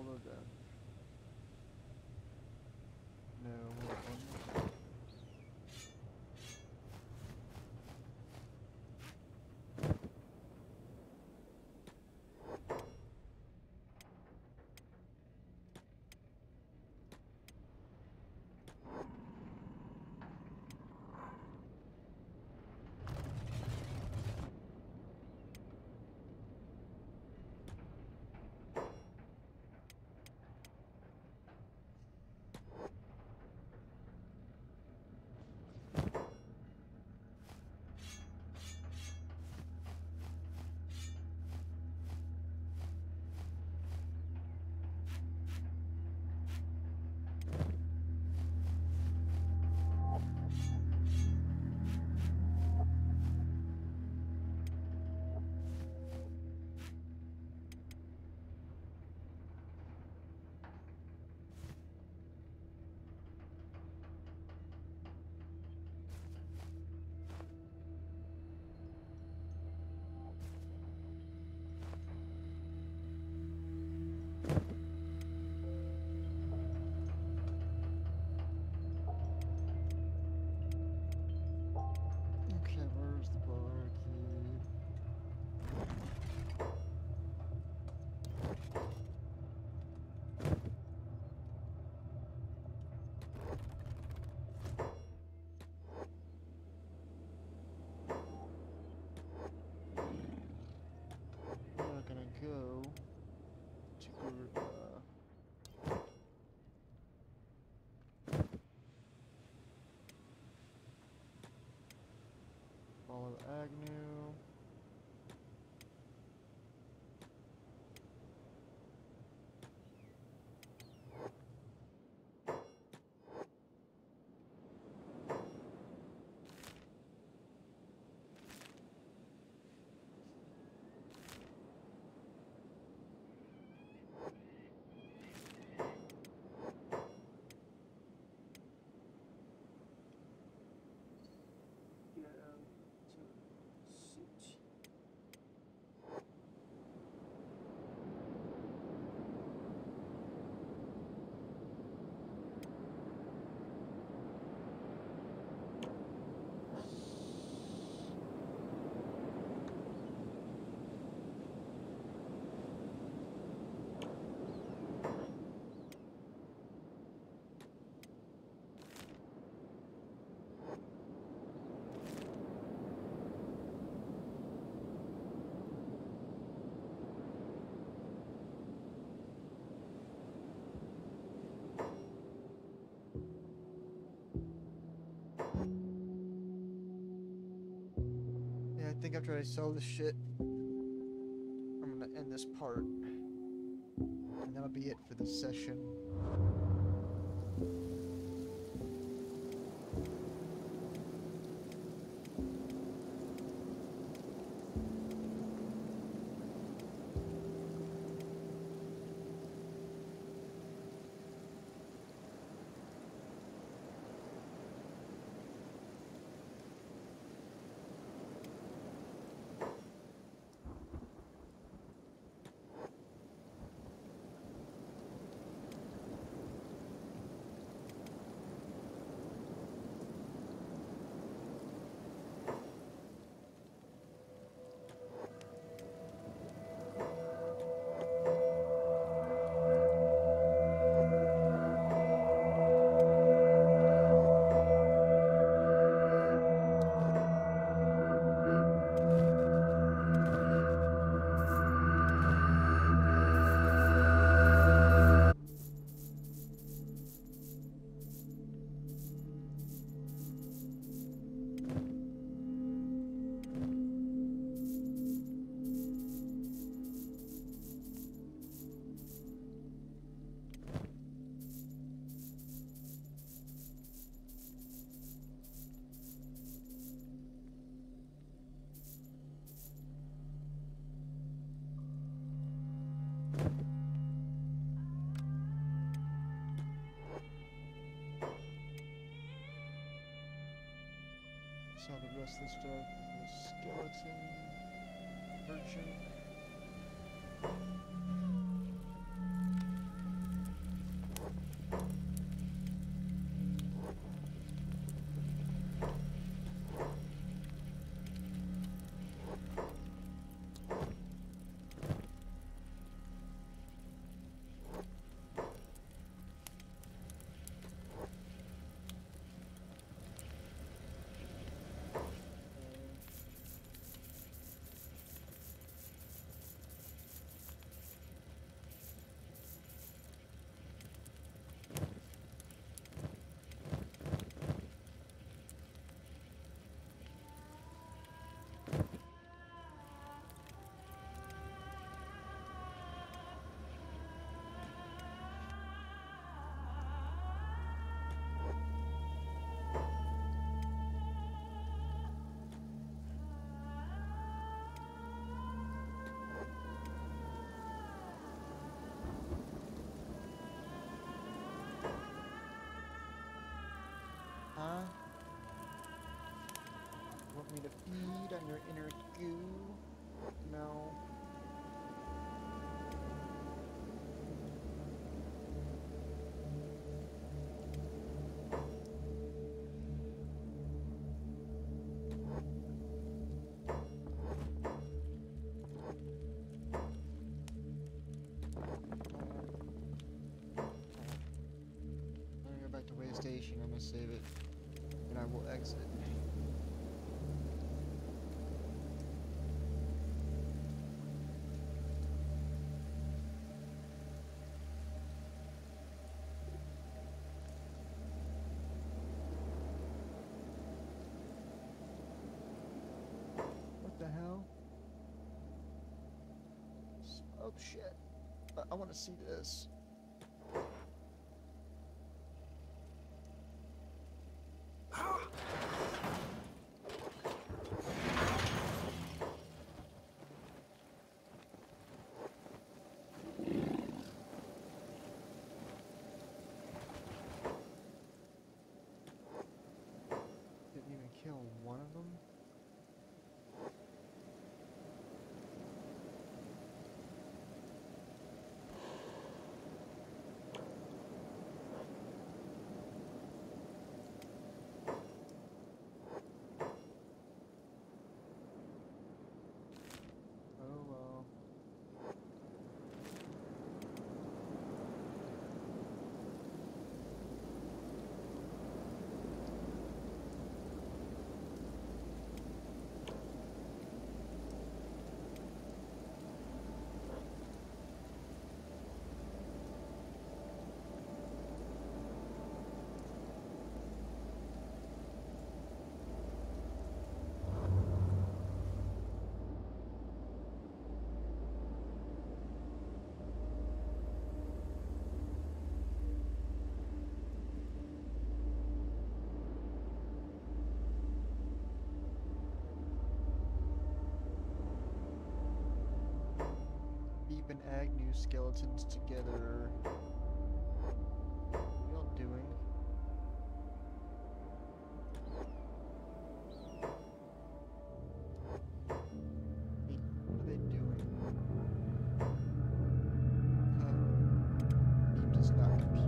follow them. No, hold on. Okay, where's the barkeep? We're not gonna go to follow Agnu. Yeah, I think after I sell this shit, I'm gonna end this part. And that'll be it for this session. Saw the rest of the stuff. The skeleton, merchant. me to feed on your inner goo? No. I'm gonna go back to way station. I'm gonna save it, and I will exit. What the hell? Oh shit! I want to see this. Didn't even kill one of them? Oh well. Deep and Agnu skeletons together. What are y'all doing? What are they doing? Deep does not compute.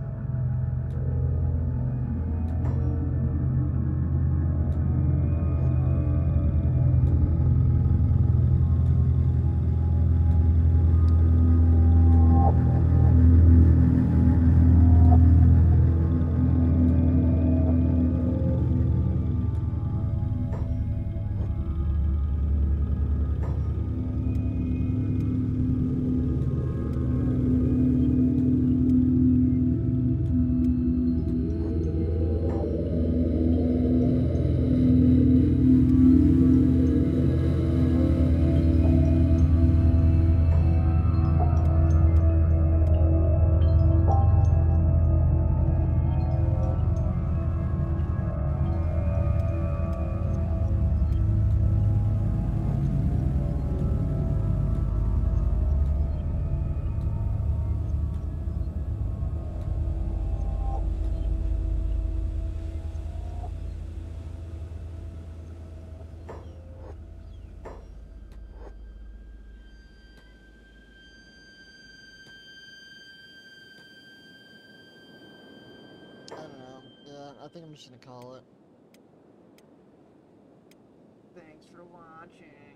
I don't know. Yeah, I think I'm just gonna call it. Thanks for watching.